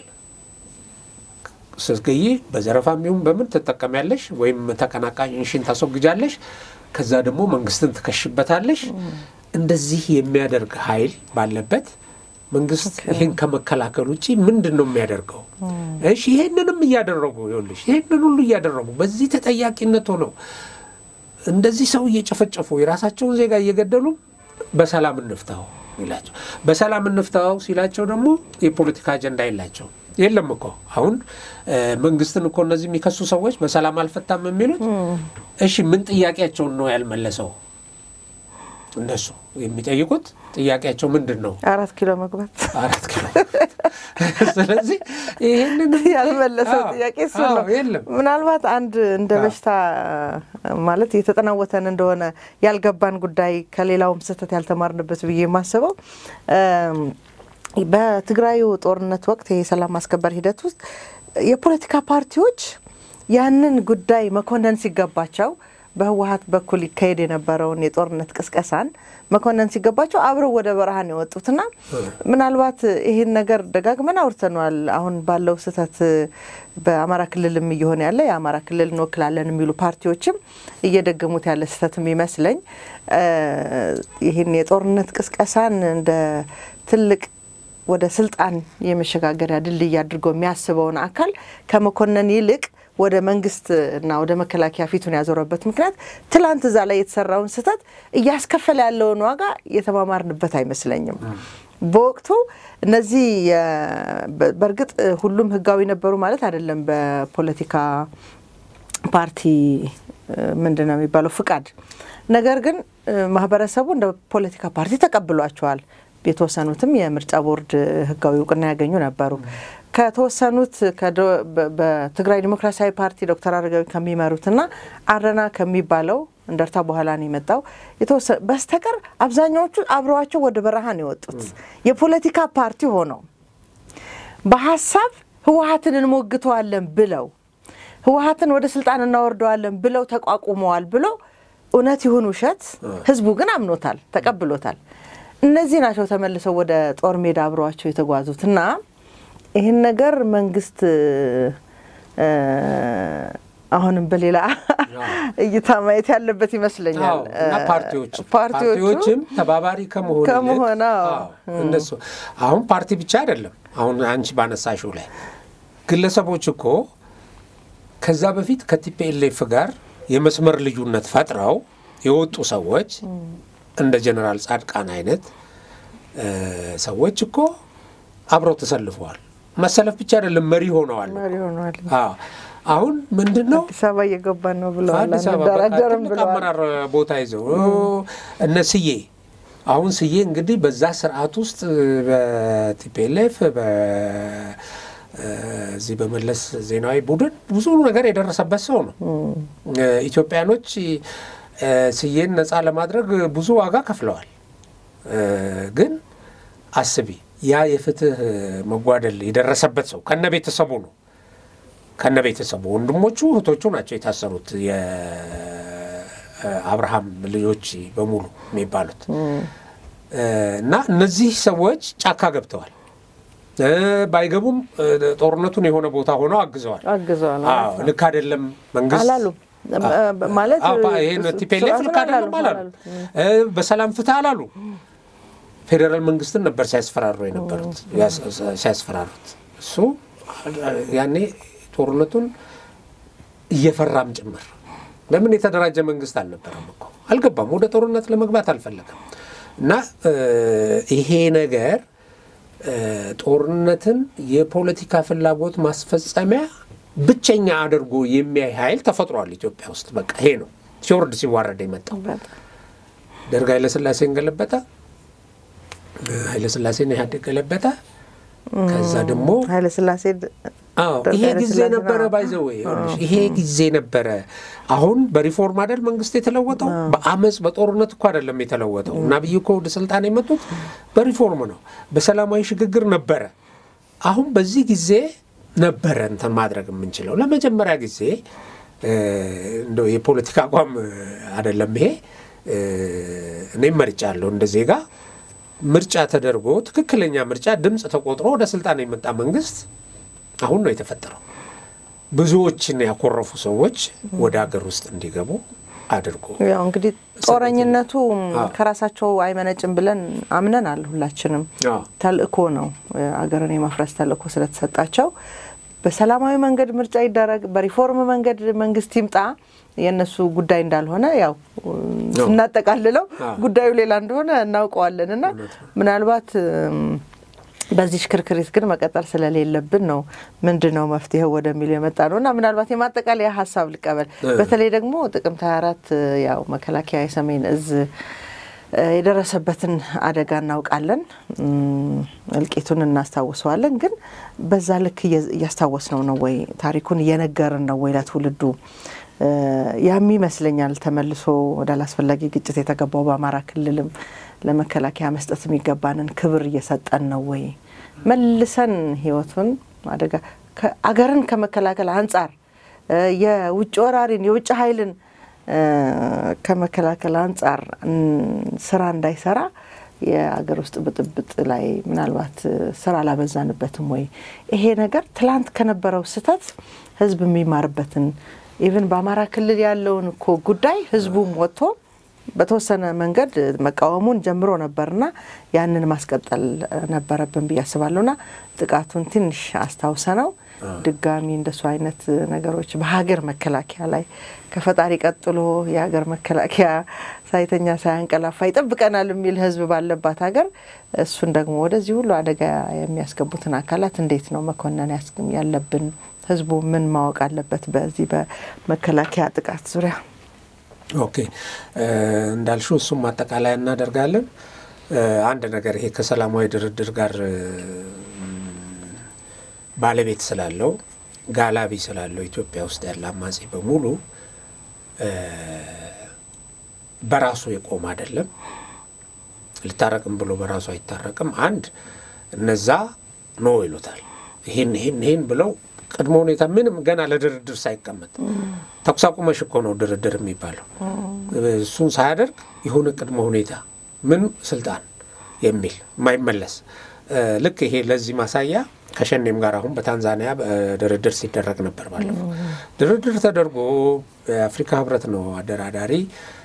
Speaker 4: ስትገይ በዘረፋም ይሁን በምን ተጠቀሚያለሽ ወይም ተቀናቃኝሽን ታስወግጃለሽ ከዛ ደግሞ መንግስትን ትከሽበታለሽ እንደዚህ የሚያደርግ ኃይል ባለበት መንግስት ይሄን ከመከላከል ውጪ ምንድነው የሚያደርገው እሺ ይሄንንም ያደረጉ ይኸውልሽ ይሄንን ሁሉ ያደረጉ በዚህ ተጠያቂነት ሆነው እንደዚህ ሰው እየጨፈጨፉ የራሳቸውን ዜጋ እየገደሉ በሰላም እንፍታው ይላቸው በሰላም እንፍታው ሲላቸው ደግሞ የፖለቲካ አጀንዳ ይላቸው የለም እኮ አሁን መንግስትን እኮ እነዚህ የሚከሱ ሰዎች በሰላም አልፈታም የሚሉት እሺ ምን ጥያቄያቸው ነው ያልመለሰው እነሱ የሚጠይቁት ጥያቄያቸው ምንድነው
Speaker 3: አራት ኪሎ መግባት
Speaker 4: አራት ኪሎ ስለዚህ ይሄንን
Speaker 3: ያልመለሰው ጥያቄ እሱ ነው ምናልባት አንድ እንደ በሽታ ማለት የተጠናወተን እንደሆነ ያልገባን ጉዳይ ከሌላውም ስህተት ያልተማርንበት ብዬ ማሰበው በትግራዩ ጦርነት ወቅት የሰላም ማስከበር ሂደት ውስጥ የፖለቲካ ፓርቲዎች ያንን ጉዳይ መኮነን ሲገባቸው በህወሓት በኩል ይካሄድ የነበረውን የጦርነት ቅስቀሳን መኮነን ሲገባቸው አብረው ወደ በረሃን የወጡትና ምናልባት ይሄን ነገር ደጋግመን አውርተናል አሁን ባለው ስህተት በአማራ ክልልም እየሆነ ያለ የአማራ ክልል እንወክላለን የሚሉ ፓርቲዎችም እየደገሙት ያለ ስህተትም ይመስለኝ ይሄን የጦርነት ቅስቀሳን እንደ ትልቅ ወደ ስልጣን የመሸጋገሪያ ድልድይ አድርጎ የሚያስበውን አካል ከመኮነን ይልቅ ወደ መንግስት እና ወደ መከላከያ ፊቱን ያዞረበት ምክንያት ትላንት እዛ ላይ የተሰራውን ስህተት እያስከፈለ ያለውን ዋጋ የተማማርንበት አይመስለኝም በወቅቱ እነዚህ በርግጥ ሁሉም ህጋዊ ነበሩ ማለት አይደለም በፖለቲካ ፓርቲ ምንድነው የሚባለው ፍቃድ ነገር ግን ማህበረሰቡ እንደ ፖለቲካ ፓርቲ ተቀብሏቸዋል የተወሰኑትም የምርጫ ቦርድ ህጋዊ እውቅና ያገኙ ነበሩ ከተወሰኑት በትግራይ ዲሞክራሲያዊ ፓርቲ ዶክተር አረጋዊ ከሚመሩትና አረና ከሚባለው እንደርታ በኋላ ነው የመጣው የተወሰነ በስተቀር አብዛኛዎቹ አብረዋቸው ወደ በረሃን የወጡት የፖለቲካ ፓርቲ ሆነው በሐሳብ ህወሓትን እንሞግተዋለን ብለው ህወሓትን ወደ ስልጣን እናወርደዋለን ብለው ተቋቁመዋል ብሎ እውነት ይሁን ውሸት ህዝቡ ግን አምኖታል ተቀብሎታል እነዚህ ናቸው ተመልሰው ወደ ጦር ሜዳ አብረዋቸው የተጓዙትና ይሄን ነገር መንግስት አሁንም በሌላ እይታ ማየት ያለበት ይመስለኛል
Speaker 4: እና ፓርቲዎች ፓርቲዎችም ተባባሪ ከመሆን
Speaker 3: ከመሆን
Speaker 4: እነሱ አሁን ፓርቲ ብቻ አይደለም አሁን አንቺ ባነሳሽው ላይ ግለሰቦች እኮ ከዛ በፊት ከቲፒኤልኤፍ ጋር የመስመር ልዩነት ፈጥረው የወጡ ሰዎች እንደ ጀነራል ጻድቃን አይነት ሰዎች እኮ አብረው ተሰልፈዋል መሰለፍ ብቻ አይደለም መሪ ሆነዋል
Speaker 3: መሪ ሆነዋል
Speaker 4: አዎ አሁን ምንድነው
Speaker 3: አዲስ አበባ እየገባን ነው ብለዋል አንደራጀርም ብለዋል
Speaker 4: አመራር ቦታ ይዘው እነስዬ አሁን ስዬ እንግዲህ በዛ ስርዓት ውስጥ በቲፒኤልኤፍ በ እዚህ በመለስ ዜናዊ ቡድን ብዙ ነገር የደረሰበት ሰው ነው ኢትዮጵያኖች ስዬን ነፃ ለማድረግ ብዙ ዋጋ ከፍለዋል ግን አስቢ ያ የፍትህ መጓደል የደረሰበት ሰው ከነ ቤተሰቡ ነው ከነ ቤተሰቡ ወንድሞቹ እህቶቹ ናቸው የታሰሩት የአብርሃም ልጆች በሙሉ የሚባሉት እና እነዚህ ሰዎች ጫካ ገብተዋል ባይገቡም ጦርነቱን የሆነ ቦታ ሆነው አግዘዋል
Speaker 3: አግዘዋል
Speaker 4: አዎ ልክ አይደለም መንግስት
Speaker 3: አላሉ ማለት
Speaker 4: ይሄን ቲፒኤልኤፍ ልክ አይደለም ማለት በሰላም ፍትህ አላሉ ፌደራል መንግስትን ነበር ሲያስፈራሩ የነበሩት ሲያስፈራሩት እሱ ያኔ ጦርነቱን እየፈራም ጭምር ለምን የተደራጀ መንግስት አልነበረም እኮ አልገባም ወደ ጦርነት ለመግባት አልፈለገም እና ይሄ ነገር ጦርነትን የፖለቲካ ፍላጎት ማስፈጸሚያ ብቸኛ አድርጎ የሚያይ ኃይል ተፈጥሯል ኢትዮጵያ ውስጥ በቃ ይሄ ነው ሲወርድ ሲዋረድ የመጣው ደርግ ኃይለ ሥላሴን ገለበጠ ኃይለ ሥላሴን ያህድ ገለበጠ ከዛ ደግሞ
Speaker 3: ኃይለ ሥላሴ
Speaker 4: አዎ ይሄ ጊዜ ነበር ባይዘው ይሄ ጊዜ ነበር አሁን በሪፎርም አይደል መንግስት የተለወጠው በአመጽ በጦርነት እኮ አይደለም የተለወጠው እና ቢዩኮ ወደ ስልጣን የመጡት በሪፎርም ነው በሰላማዊ ሽግግር ነበር አሁን በዚህ ጊዜ ነበር እንተ ማድረግ የምንችለው ለመጀመሪያ ጊዜ እንደው የፖለቲካ አቋም አይደለም ይሄ እኔ መርጫለሁ እንደ ዜጋ ምርጫ ተደርጎ ትክክለኛ ምርጫ ድምጽ ተቆጥሮ ወደ ስልጣን የመጣ መንግስት አሁን ነው የተፈጠረው ብዙዎችን ያኮረፉ ሰዎች ወደ ሀገር ውስጥ እንዲገቡ አድርጎ
Speaker 3: ያው እንግዲህ ጦረኝነቱ ከራሳቸው አይመነጭም ብለን አምነናል ሁላችንም ተልእኮ ነው ሀገርን የማፍረስ ተልእኮ ስለተሰጣቸው በሰላማዊ መንገድ ምርጫ ይደረግ በሪፎርም መንገድ መንግስት ይምጣ የነሱ ጉዳይ እንዳልሆነ ያው ስናጠቃልለው ጉዳዩ ሌላ እንደሆነ እናውቀዋለንና ምናልባት በዚህ ሽክርክሪት ግን መቀጠል ስለሌለብን ነው ምንድነው መፍትሄው ወደሚል የመጣ ነውና ምናልባት የማጠቃለያ ሐሳብ ልቀበል በተለይ ደግሞ ጥቅምት ሃያ አራት ያው መከላከያ የሰሜን እዝ የደረሰበትን አደጋ እናውቃለን እልቂቱን እናስታውሰዋለን ግን በዛ ልክ ያስታወስነው ነው ወይ ታሪኩን እየነገርን ነው ወይ ለትውልዱ ያሚ መስለኛል ተመልሶ ወደ አላስፈላጊ ግጭት የተገባው በአማራ ክልልም ለመከላከያ መስጠት የሚገባንን ክብር እየሰጠን ነው ወይ መልሰን ህይወቱን አደጋ አገርን ከመከላከል አንፃር የውጭ ወራሪን የውጭ ኃይልን ከመከላከል አንፃር ስራ እንዳይሰራ የአገር ውስጥ ብጥብጥ ላይ ምናልባት ስራ ላበዛንበትም ወይ ይሄ ነገር ትላንት ከነበረው ስተት ህዝብ የሚማርበትን ኢቭን በአማራ ክልል ያለውን እኮ ጉዳይ ህዝቡም ወጥቶ በተወሰነ መንገድ መቃወሙን ጀምሮ ነበርና ያንን ማስቀጠል ነበረብን በያስባለውና ጥቃቱን ትንሽ አስተዋውሰነው ድጋሚ እንደሱ አይነት ነገሮች በሀገር መከላከያ ላይ ከፈጣሪ ቀጥሎ የሀገር መከላከያ ሳይተኛ ሳያንቀላፋ ይጠብቀናል የሚል ህዝብ ባለባት ሀገር እሱን ደግሞ ወደዚህ ሁሉ አደጋ የሚያስገቡትን አካላት እንዴት ነው መኮነን ያስገም ያለብን ህዝቡ ምን ማወቅ አለበት በዚህ በመከላከያ ጥቃት ዙሪያ
Speaker 4: ኦኬ እንዳልሽው እሱም ማጠቃለያ እናደርጋለን አንድ ነገር ይሄ ከሰላማዊ ድርድር ጋር ባለቤት ስላለው ጋላቢ ስላለው ኢትዮጵያ ውስጥ ያለ አማጺ በሙሉ በራሱ የቆመ አይደለም ልታረቅም ብሎ በራሱ አይታረቅም አንድ እነዛ ነው ይሉታል ይሄን ይሄን ይሄን ብለው ቀድሞ ሁኔታ ምንም ገና ለድርድር ሳይቀመጥ ተኩስ አቁመሽ እኮ ነው ድርድር የሚባለው እሱን ሳያደርግ ይሁን ቀድሞ ሁኔታ ምን ስልጣን የሚል ማይመለስ ልክ ይሄ ለዚህ ማሳያ ከሸኔም ጋር አሁን በታንዛኒያ ድርድር ሲደረግ ነበር ባለፈው ድርድር ተደርጎ አፍሪካ ህብረት ነው አደራዳሪ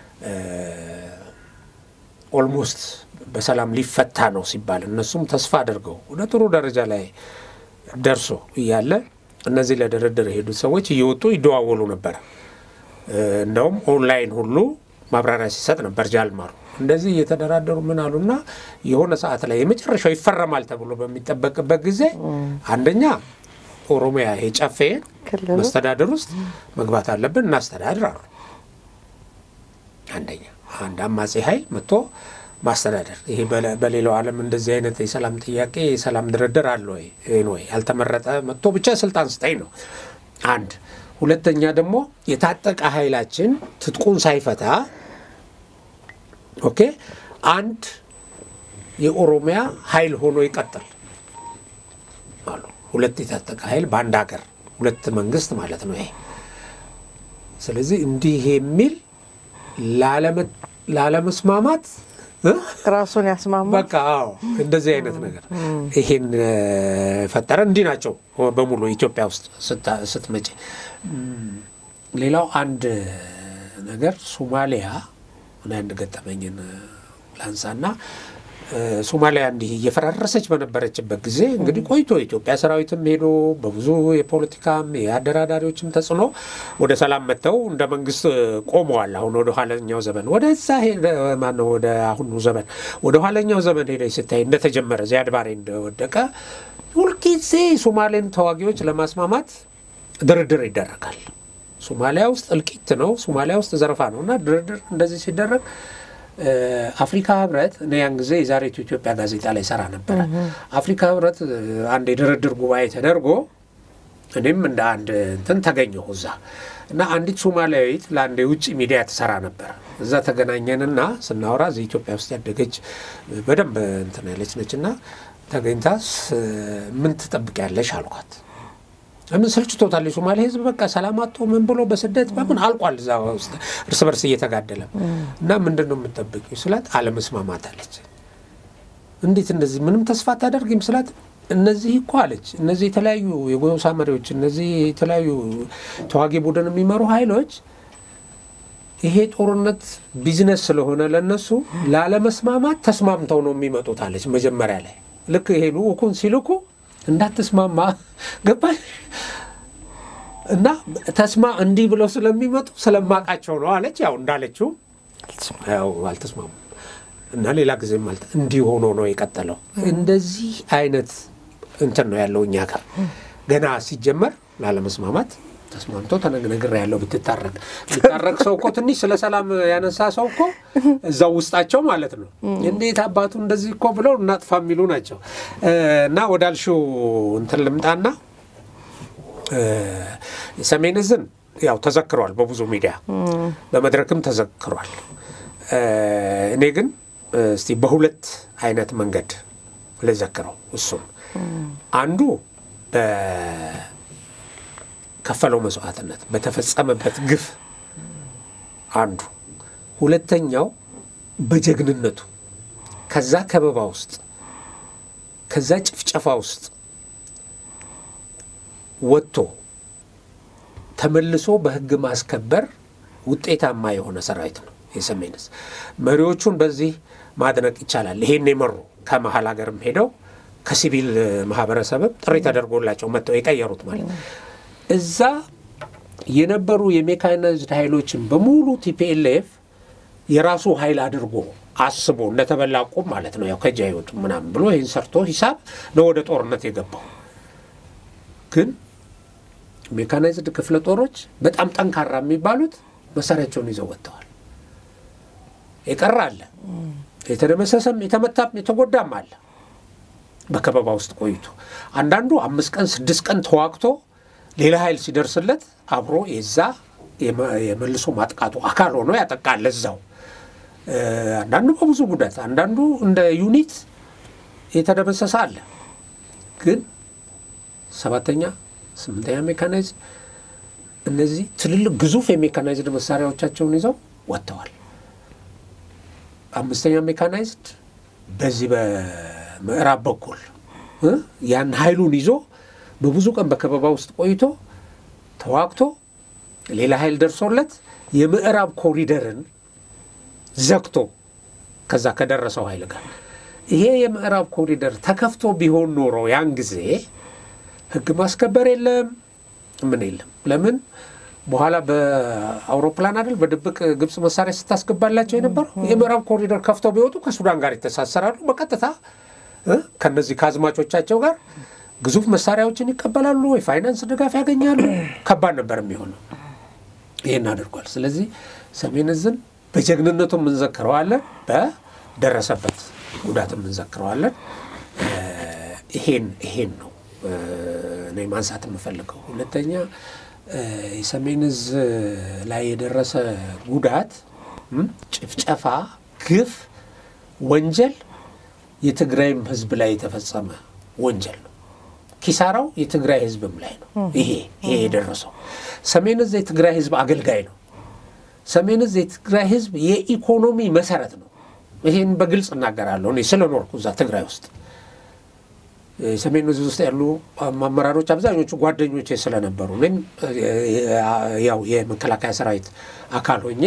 Speaker 4: ኦልሞስት በሰላም ሊፈታ ነው ሲባል እነሱም ተስፋ አድርገው ወደ ጥሩ ደረጃ ላይ ደርሶ ይያለ እነዚህ ለድርድር ሄዱ ሰዎች እየወጡ ይደዋወሉ ነበር እንደውም ኦንላይን ሁሉ ማብራሪያ ሲሰጥ ነበር ጃልማሩ እንደዚህ እየተደራደሩ ምን አሉና የሆነ ሰዓት ላይ የመጨረሻው ይፈረማል ተብሎ በሚጠበቅበት ጊዜ አንደኛ ኦሮሚያ የጫፌ መስተዳድር ውስጥ መግባት አለብን እናስተዳድራሉ አንደኛ አንድ አማጺ ኃይል መጥቶ ማስተዳደር ይሄ በሌላው ዓለም እንደዚህ አይነት የሰላም ጥያቄ የሰላም ድርድር አለ ወይ ወይ ያልተመረጠ መጥቶ ብቻ ስልጣን ስጠኝ ነው አንድ ሁለተኛ ደግሞ የታጠቀ ኃይላችን ትጥቁን ሳይፈታ ኦኬ አንድ የኦሮሚያ ኃይል ሆኖ ይቀጥል አሉ ሁለት የታጠቀ ኃይል በአንድ ሀገር ሁለት መንግስት ማለት ነው ይሄ ስለዚህ እንዲህ የሚል ለዓለም ለዓለምስማማት
Speaker 3: ራሱን ያስማማ
Speaker 4: በቃ አዎ እንደዚህ አይነት ነገር ይሄን ፈጠረ እንዲ ናቸው በሙሉ ኢትዮጵያ ውስጥ ስትመጪ ሌላው አንድ ነገር ሶማሊያ አንድ ገጠመኝን ላንሳና ሶማሊያ እንዲህ እየፈራረሰች በነበረችበት ጊዜ እንግዲህ ቆይቶ ኢትዮጵያ ሰራዊትም ሄዶ በብዙ የፖለቲካም የአደራዳሪዎችም ተጽኖ ወደ ሰላም መተው እንደ መንግስት ቆመዋል አሁን ወደ ኋለኛው ዘመን ወደዛ ሄደ ማነው ወደ አሁኑ ዘመን ወደ ኋለኛው ዘመን ሄደ ሲታይ እንደተጀመረ ዚያድ ባሬ እንደወደቀ ሁልጊዜ ሶማሌን ተዋጊዎች ለማስማማት ድርድር ይደረጋል ሶማሊያ ውስጥ እልቂት ነው ሶማሊያ ውስጥ ዘረፋ ነውና ድርድር እንደዚህ ሲደረግ አፍሪካ ህብረት ነያን ጊዜ የዛሬቱ ኢትዮጵያ ጋዜጣ ላይ ሰራ ነበር አፍሪካ ህብረት አንድ የድርድር ጉባኤ ተደርጎ እኔም እንደ አንድ እንትን ተገኘሁ እዛ እና አንዲት ሶማሊያዊት ለአንድ የውጭ ሚዲያ ተሰራ ነበር እዛ ተገናኘንና ስናወራ እዚህ ኢትዮጵያ ውስጥ ያደገች በደንብ እንትን ያለች ነችና ተገኝታስ ምን ትጠብቂያለሽ አልኳት ለምን ሰልችቶታል ሶማሌ ህዝብ በቃ ሰላማቶ ምን ብሎ በስደት በምን አልቋል እዛ ውስጥ እርስ በርስ እየተጋደለ እና ምንድነው የምትጠብቂው ስላት አለመስማማት አለች እንዴት እንደዚህ ምንም ተስፋ ታደርግም ስላት እነዚህ እኮ አለች እነዚህ የተለያዩ የጎሳ መሪዎች እነዚህ የተለያዩ ተዋጊ ቡድን የሚመሩ ኃይሎች ይሄ ጦርነት ቢዝነስ ስለሆነ ለነሱ ላለመስማማት ተስማምተው ነው የሚመጡት አለች መጀመሪያ ላይ ልክ ይሄ ልኡኩን ሲልኩ እንዳትስማማ ገባሽ እና ተስማ እንዲህ ብለው ስለሚመጡ ስለማቃቸው ነው አለች ያው እንዳለችው ያው አልተስማሙ እና ሌላ ጊዜ ማለት እንዲህ ሆኖ ነው የቀጠለው እንደዚህ አይነት እንትን ነው ያለው እኛ ጋር ገና ሲጀመር ላለመስማማት ተስማምቶ ተነግነግር ያለው ብትታረቅ ብትታረቅ ሰው እኮ ትንሽ ስለ ሰላም ያነሳ ሰው እኮ እዛው ውስጣቸው ማለት ነው እንዴት አባቱ እንደዚህ እኮ ብለው እናጥፋ የሚሉ ናቸው እና ወዳልሽው እንትን ልምጣና ሰሜን ዕዝን ያው ተዘክሯል በብዙ ሚዲያ በመድረክም ተዘክሯል እኔ ግን እስቲ በሁለት አይነት መንገድ ለዘክረው እሱ አንዱ በከፈለው መስዋዕትነት በተፈጸመበት ግፍ አንዱ ሁለተኛው በጀግንነቱ ከዛ ከበባ ውስጥ ከዛ ጭፍጨፋ ውስጥ ወጥቶ ተመልሶ በህግ ማስከበር ውጤታማ የሆነ ሰራዊት ነው የሰሜን ዕዝ መሪዎቹን በዚህ ማድነቅ ይቻላል ይሄን የመሩ ከመሃል ሀገርም ሄደው ከሲቪል ማህበረሰብ ጥሪ ተደርጎላቸው መጥተው የቀየሩት ማለት እዛ የነበሩ የሜካናይዝድ ኃይሎችን በሙሉ ቲፒኤልኤፍ የራሱ ኃይል አድርጎ አስቦ እንደተበላቁ ማለት ነው ያው ከጃይወት ምናምን ብሎ ይሄን ሰርቶ ሂሳብ ነው ወደ ጦርነት የገባው ግን ሜካናይዝድ ክፍለ ጦሮች በጣም ጠንካራ የሚባሉት መሳሪያቸውን ይዘው ወጥተዋል ይቀራል የተደመሰሰም የተመታም የተጎዳም አለ በከበባ ውስጥ ቆይቶ አንዳንዱ አምስት ቀን ስድስት ቀን ተዋክቶ ሌላ ኃይል ሲደርስለት አብሮ የዛ የመልሶ ማጥቃቱ አካል ሆኖ ያጠቃል እዛው አንዳንዱ በብዙ ጉዳት አንዳንዱ እንደ ዩኒት የተደመሰሰ አለ ግን ሰባተኛ ስምንተኛ ሜካናይዝድ እነዚህ ትልልቅ ግዙፍ የሜካናይዝድ መሳሪያዎቻቸውን ይዘው ወጥተዋል አምስተኛ ሜካናይዝድ በዚህ በምዕራብ በኩል ያን ኃይሉን ይዞ በብዙ ቀን በከበባ ውስጥ ቆይቶ ተዋክቶ ሌላ ኃይል ደርሶለት የምዕራብ ኮሪደርን ዘግቶ ከዛ ከደረሰው ኃይል ጋር ይሄ የምዕራብ ኮሪደር ተከፍቶ ቢሆን ኖሮ ያን ጊዜ ህግ ማስከበር የለም ምን የለም ለምን በኋላ በአውሮፕላን አይደል በድብቅ ግብጽ መሳሪያ ስታስገባላቸው የነበረው የምዕራብ ኮሪደር ከፍተው ቢወጡ ከሱዳን ጋር ይተሳሰራሉ በቀጥታ ከነዚህ ካዝማቾቻቸው ጋር ግዙፍ መሳሪያዎችን ይቀበላሉ ወይ ፋይናንስ ድጋፍ ያገኛሉ ከባድ ነበር የሚሆነው ይሄን አድርጓል ስለዚህ ሰሜን ዕዝን በጀግንነቱ እንዘክረዋለን በደረሰበት ጉዳት እንዘክረዋለን ይሄን ይሄን ነው እኔ ማንሳት የምፈልገው ሁለተኛ የሰሜን ዕዝ ላይ የደረሰ ጉዳት ጭፍጨፋ ግፍ ወንጀል የትግራይም ህዝብ ላይ የተፈጸመ ወንጀል ነው ኪሳራው የትግራይ ህዝብም ላይ ነው ይሄ ይሄ የደረሰው ሰሜን ዕዝ የትግራይ ህዝብ አገልጋይ ነው ሰሜን ዕዝ የትግራይ ህዝብ የኢኮኖሚ መሰረት ነው ይሄን በግልጽ እናገራለሁ እኔ ስለኖርኩ እዛ ትግራይ ውስጥ ሰሜን ዕዝ ውስጥ ያሉ አመራሮች አብዛኞቹ ጓደኞቼ ስለነበሩ እኔም ያው የመከላከያ ሰራዊት አካል ሆኜ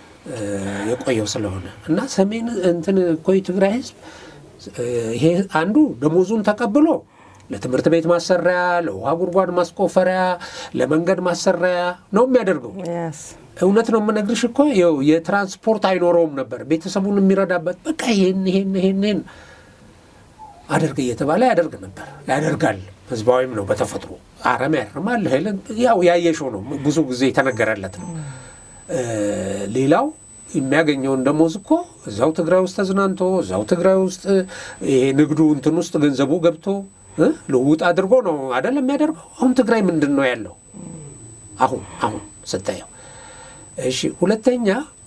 Speaker 4: የቆየው ስለሆነ እና ሰሜን እንትን ኮይ ትግራይ ህዝብ ይሄ አንዱ ደሞዙን ተቀብሎ ለትምህርት ቤት ማሰሪያ ለውሃ ጉድጓድ ማስቆፈሪያ ለመንገድ ማሰሪያ ነው የሚያደርገው እውነት ነው የምነግርሽ እኮ የትራንስፖርት አይኖረውም ነበር ቤተሰቡን የሚረዳበት በቃ ይሄን ይሄን ይሄን አደርግ እየተባለ ያደርግ ነበር ያደርጋል ህዝባዊም ነው በተፈጥሮ አረም ያርማል ሄለን ያው ያየሽው ነው ብዙ ጊዜ የተነገረለት ነው ሌላው የሚያገኘው ደሞዝ እኮ እዛው ትግራይ ውስጥ ተዝናንቶ እዛው ትግራይ ውስጥ ንግዱ እንትን ውስጥ ገንዘቡ ገብቶ ለውጥ አድርጎ ነው አይደለም የሚያደርገው አሁን ትግራይ ምንድነው ያለው አሁን አሁን ስታየው እሺ ሁለተኛ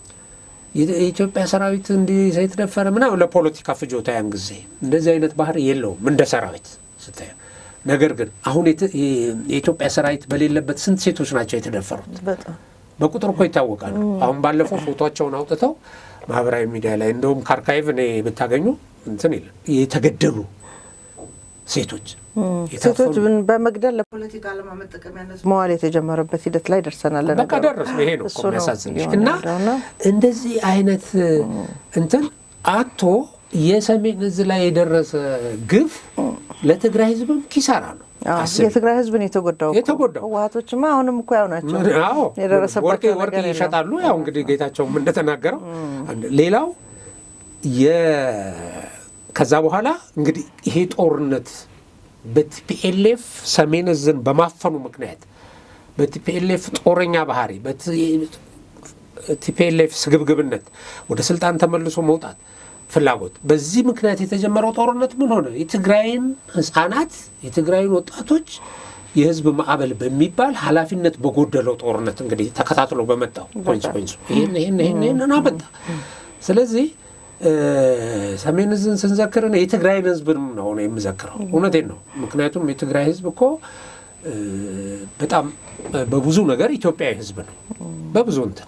Speaker 4: የኢትዮጵያ ሰራዊት እንዲ ዘይተደፈረ ምናምን ለፖለቲካ ፍጆታ ያን ጊዜ እንደዚህ አይነት ባህር የለውም እንደ ሰራዊት ስታየው ነገር ግን አሁን የኢትዮጵያ ሰራዊት በሌለበት ስንት ሴቶች ናቸው የተደፈሩት በጣም በቁጥር እኮ ይታወቃሉ አሁን ባለፈው ፎቶአቸውን አውጥተው ማህበራዊ ሚዲያ ላይ እንደውም ካርካይቭ ነው ብታገኙ እንትን ይላል የተገደሉ ሴቶች
Speaker 3: ሴቶች በመግደል ለፖለቲካ ለማመጠቀሚያነት መዋል የተጀመረበት ሂደት ላይ ደርሰናል ለነገሩ
Speaker 4: በቃ ደረስ ነው ይሄ ነው ኮሚያሳዝንሽ እና እንደዚህ አይነት እንትን አቶ የሰሜን እዝ ላይ የደረሰ ግፍ ለትግራይ ህዝብም ኪሳራ ነው
Speaker 3: የትግራይ ህዝብ ነው የተጎዳው
Speaker 4: የተጎዳው
Speaker 3: ዋቶችማ አሁንም እኮ ያው ናቸው
Speaker 4: የደረሰባቸው ወርቅ ይሸጣሉ ያው እንግዲህ ጌታቸውም እንደተናገረው ሌላው የ ከዛ በኋላ እንግዲህ ይሄ ጦርነት በቲፒኤልኤፍ ሰሜን እዝን በማፈኑ ምክንያት በቲፒኤልኤፍ ጦረኛ ባህሪ በቲፒኤልኤፍ ስግብግብነት ወደ ስልጣን ተመልሶ መውጣት ፍላጎት በዚህ ምክንያት የተጀመረው ጦርነት ምን ሆነ የትግራይን ህፃናት የትግራይን ወጣቶች የህዝብ ማዕበል በሚባል ኃላፊነት በጎደለው ጦርነት እንግዲህ ተከታትሎ በመጣው ኮንሲኩዌንስ ይሄን ይሄን ይሄን አመጣ ስለዚህ ሰሜን እዝን ስንዘክር ነው የትግራይን ህዝብንም ነው ነው የምዘክረው እውነቴን ነው ምክንያቱም የትግራይ ህዝብ እኮ በጣም በብዙ ነገር ኢትዮጵያዊ ህዝብ ነው በብዙ እንትን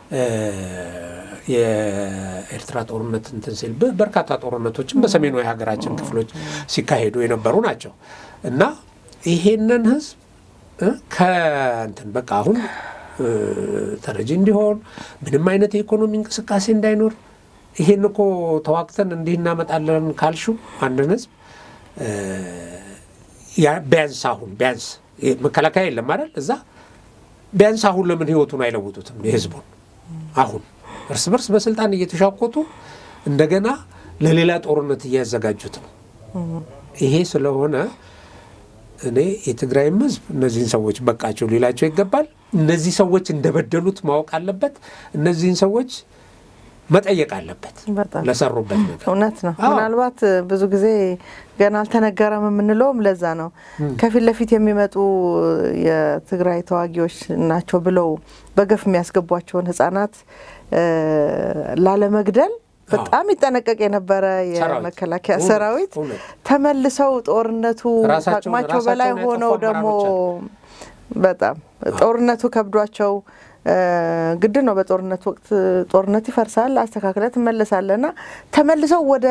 Speaker 4: የኤርትራ ጦርነት እንትን ሲል በርካታ ጦርነቶችም በሰሜኑ የሀገራችን ክፍሎች ሲካሄዱ የነበሩ ናቸው እና ይሄንን ህዝብ ከእንትን በቃ አሁን ተረጂ እንዲሆን ምንም አይነት የኢኮኖሚ እንቅስቃሴ እንዳይኖር ይሄን እኮ ተዋክተን እንዲህ እናመጣለን ካልሹ አንድን ህዝብ ያ ቢያንስ አሁን ቢያንስ መከላከያ የለም አይደል እዛ ቢያንስ አሁን ለምን ህይወቱን አይለውጡትም የህዝቡን አሁን እርስ በርስ በስልጣን እየተሻቆጡ እንደገና ለሌላ ጦርነት እያዘጋጁት ነው ይሄ ስለሆነ እኔ የትግራይ ህዝብ እነዚህን ሰዎች በቃቸው ሊላቸው ይገባል እነዚህ ሰዎች እንደበደሉት ማወቅ አለበት እነዚህን ሰዎች መጠየቅ አለበት ለሰሩበት ነገር
Speaker 3: እውነት ነው ምናልባት ብዙ ጊዜ ገና አልተነገረም የምንለውም ለዛ ነው ከፊት ለፊት የሚመጡ የትግራይ ተዋጊዎች ናቸው ብለው በገፍ የሚያስገቧቸውን ህፃናት ላለመግደል በጣም ይጠነቀቅ የነበረ የመከላከያ ሰራዊት ተመልሰው ጦርነቱ ታቅማቸው በላይ ሆነው ደግሞ በጣም ጦርነቱ ከብዷቸው ግድ ነው በጦርነት ወቅት ጦርነት ይፈርሳል አስተካክለ ተመለሳለና ተመልሰው ወደ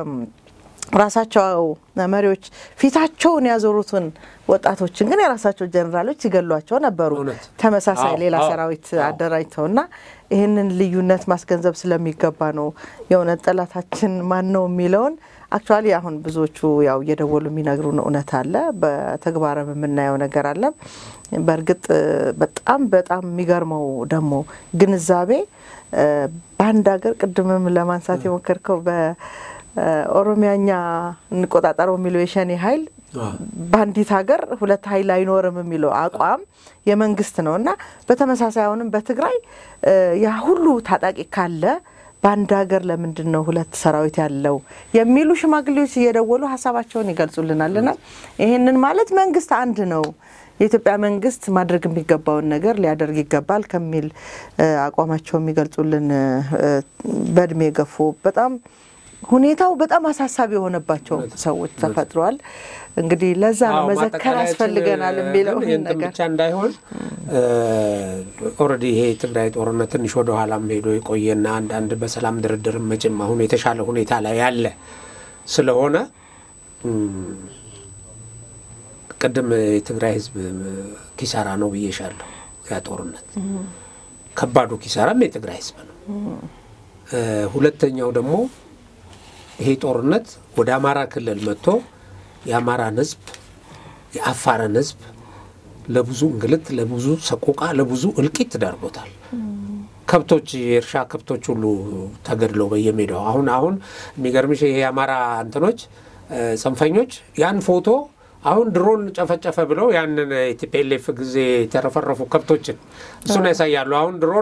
Speaker 3: ራሳቸው መሪዎች ፊታቸውን ያዞሩትን ወጣቶችን ግን የራሳቸው ጀነራሎች ይገሏቸው ነበሩ ተመሳሳይ ሌላ ሰራዊት አደራጅተውና ይሄንን ልዩነት ማስገንዘብ ስለሚገባ ነው የሆነ ጠላታችን ማን ነው የሚለውን አክቹአሊ አሁን ብዙዎቹ ያው እየደወሉ የሚነግሩን እውነት አለ በተግባራም የምናየው ነገር አለ በርግጥ በጣም በጣም የሚገርመው ደግሞ ግንዛቤ ባንድ ሀገር ቅድምም ለማንሳት የሞከርከው በኦሮሚያኛ እንቆጣጣረው የሚለው የሸኔ ኃይል ባንዲት ሀገር ሁለት ኃይል አይኖርም የሚለው አቋም የመንግስት ነውና በተመሳሳይ አሁንም በትግራይ ያ ሁሉ ታጣቂ ካለ ባንድ ሀገር ለምንድነው ሁለት ሰራዊት ያለው የሚሉ ሽማግሌዎች እየደወሉ ሐሳባቸውን ይገልጹልናልና ይሄንን ማለት መንግስት አንድ ነው የኢትዮጵያ መንግስት ማድረግ የሚገባውን ነገር ሊያደርግ ይገባል ከሚል አቋማቸው የሚገልጹልን በእድሜ ገፉ በጣም ሁኔታው በጣም አሳሳቢ የሆነባቸው ሰዎች ተፈጥሯል እንግዲህ ለዛ ነው መዘከር ያስፈልገናል የሚለው ነገር
Speaker 4: ብቻ እንዳይሆን ኦሬዲ ይሄ ትግራይ ጦርነት ትንሽ ወደ ኋላም ሄዶ ይቆየና አንድ አንድ በሰላም ድርድር መቼም አሁን የተሻለ ሁኔታ ላይ ያለ ስለሆነ ቀደም የትግራይ ህዝብ ኪሳራ ነው ብዬሻለሁ ያ ጦርነት ከባዱ ኪሳራም የትግራይ ህዝብ ነው ሁለተኛው ደግሞ ይሄ ጦርነት ወደ አማራ ክልል መጥቶ የአማራን ህዝብ የአፋርን ህዝብ ለብዙ እንግልት ለብዙ ሰቆቃ ለብዙ እልቂት ዳርጎታል ከብቶች የእርሻ ከብቶች ሁሉ ተገድለው በየሜዳው አሁን አሁን የሚገርምሽ ይሄ የአማራ እንትኖች ጽንፈኞች ያን ፎቶ አሁን ድሮን ጨፈጨፈ ብለው ያንን ኢቲፒኤልኤፍ ጊዜ ተረፈረፉ ከብቶችን እሱን ያሳያሉ አሁን ድሮን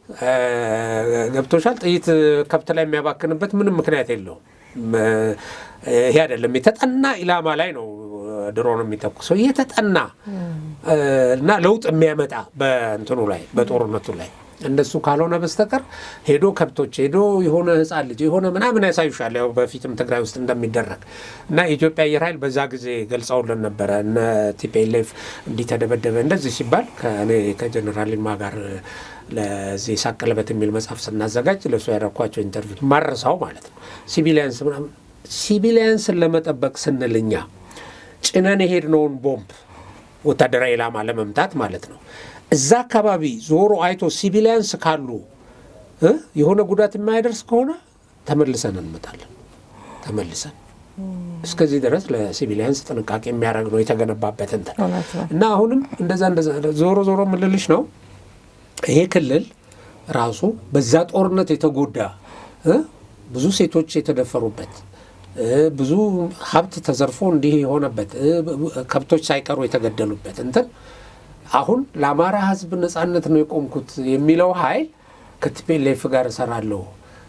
Speaker 4: ገብቶሻል ጥይት ከብት ላይ የሚያባክንበት ምንም ምክንያት የለውም ይሄ አይደለም የተጠና ኢላማ ላይ ነው ድሮን የሚተኩሰው የተጠና እና ለውጥ የሚያመጣ በእንትኑ ላይ በጦርነቱ ላይ እንደሱ ካልሆነ በስተቀር ሄዶ ከብቶች ሄዶ የሆነ ህፃን ልጅ የሆነ ምናምን ያሳዩሻል ያው በፊትም ትግራይ ውስጥ እንደሚደረግ እና ኢትዮጵያ አየር ኃይል በዛ ጊዜ ገልጸውልን ነበር እነ ቲፒኤልኤፍ እንዲተደበደበ እንደዚህ ሲባል ከኔ ከጀነራል ይልማ ጋር ለዚህ ሳቀለበት የሚል መጽሐፍ ስናዘጋጅ ለሱ ያደረኳቸው ኢንተርቪው ማረሳው ማለት ነው ሲቪሊያንስ ምናምን ሲቪሊያንስን ለመጠበቅ ስንልኛ ጭነን ሄድነውን ቦምብ ወታደራዊ ኢላማ ለመምታት ማለት ነው እዛ አካባቢ ዞሮ አይቶ ሲቪሊያንስ ካሉ የሆነ ጉዳት የማይደርስ ከሆነ ተመልሰን እንመጣለን ተመልሰን እስከዚህ ድረስ ለሲቪሊያንስ ጥንቃቄ የሚያደርግ ነው የተገነባበት እንትን እና አሁንም እንደዛ እንደዛ ዞሮ ዞሮ ምልልሽ ነው ይሄ ክልል ራሱ በዛ ጦርነት የተጎዳ ብዙ ሴቶች የተደፈሩበት ብዙ ሀብት ተዘርፎ እንዲህ የሆነበት ከብቶች ሳይቀሩ የተገደሉበት እንትን አሁን ለአማራ ህዝብ ነጻነት ነው የቆምኩት የሚለው ኃይል ከቲፒኤልኤፍ ጋር ሰራለው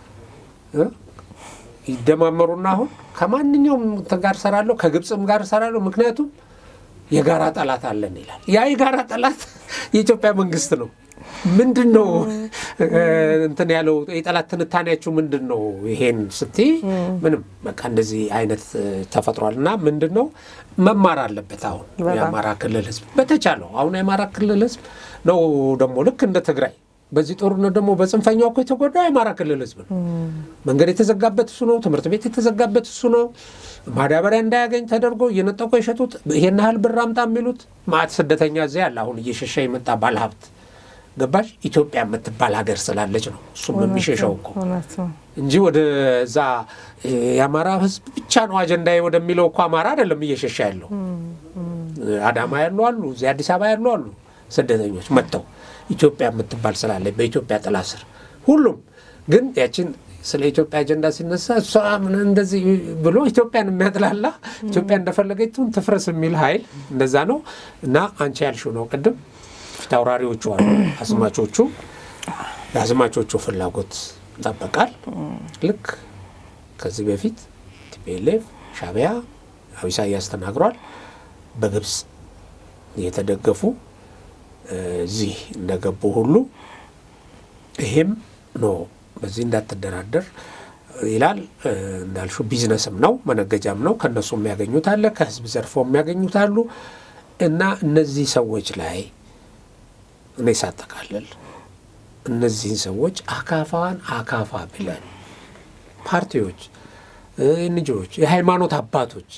Speaker 4: ይደማመሩና አሁን ከማንኛውም ጋር ሰራለው ከግብጽም ጋር ሰራለው ምክንያቱም የጋራ ጠላት አለን ይላል ያ የጋራ ጠላት የኢትዮጵያ መንግስት ነው ምንድነው እንትን ያለው የጠላት ትንታኔያችሁ ምንድነው ይሄን ስቲ ምንም በቃ እንደዚህ አይነት ተፈጥሯልና ምንድነው መማር አለበት አሁን የአማራ ክልል ህዝብ በተቻለው አሁን የአማራ ክልል ህዝብ ነው ደግሞ ልክ እንደ ትግራይ በዚህ ጦርነት ደግሞ በጽንፈኛው እኮ የተጎዳ የአማራ ክልል ህዝብ ነው መንገድ የተዘጋበት እሱ ነው ትምህርት ቤት የተዘጋበት እሱ ነው ማዳበሪያ እንዳያገኝ ተደርጎ የነጠቆ የሸጡት ይሄን ያህል ብር አምጣ የሚሉት ማት ስደተኛ እዚህ ያለ አሁን እየሸሸ የመጣ ባለሀብት ገባሽ ኢትዮጵያ የምትባል ሀገር ስላለች ነው እሱም የሚሸሸው እኮ እንጂ ወደዛ የአማራ ህዝብ ብቻ ነው አጀንዳዬ ወደሚለው እኮ አማራ አይደለም እየሸሸ ያለው አዳማ ያለው አሉ እዚህ አዲስ አበባ ያለው አሉ ስደተኞች መጥተው ኢትዮጵያ የምትባል ስላለች በኢትዮጵያ ጥላ ስር ሁሉም ግን ያቺን ስለ ኢትዮጵያ አጀንዳ ሲነሳ እሷ ምን እንደዚህ ብሎ ኢትዮጵያን የሚያጥላላ ኢትዮጵያ እንደፈለገችው ትፍረስ የሚል ኃይል እንደዛ ነው እና አንቺ ያልሽው ነው ቅድም ታውራሪዎቹ አሉ አስማቾቹ ያስማቾቹ ፍላጎት ተጠበቃል ልክ ከዚህ በፊት ቲፒኤልኤፍ ሻቢያ ኢሳያስ ተናግሯል በግብጽ የተደገፉ እዚህ እንደገቡ ሁሉ ይሄም ነው በዚህ እንዳትደራደር ይላል እንዳልሽው ቢዝነስም ነው መነገጃም ነው ከነሱ የሚያገኙት አለ ከህዝብ ዘርፎ የሚያገኙት አሉ እና እነዚህ ሰዎች ላይ እኔ ሳጠቃለል እነዚህ ሰዎች አካፋን አካፋ ብለን ፓርቲዎች እንጆች የሃይማኖት አባቶች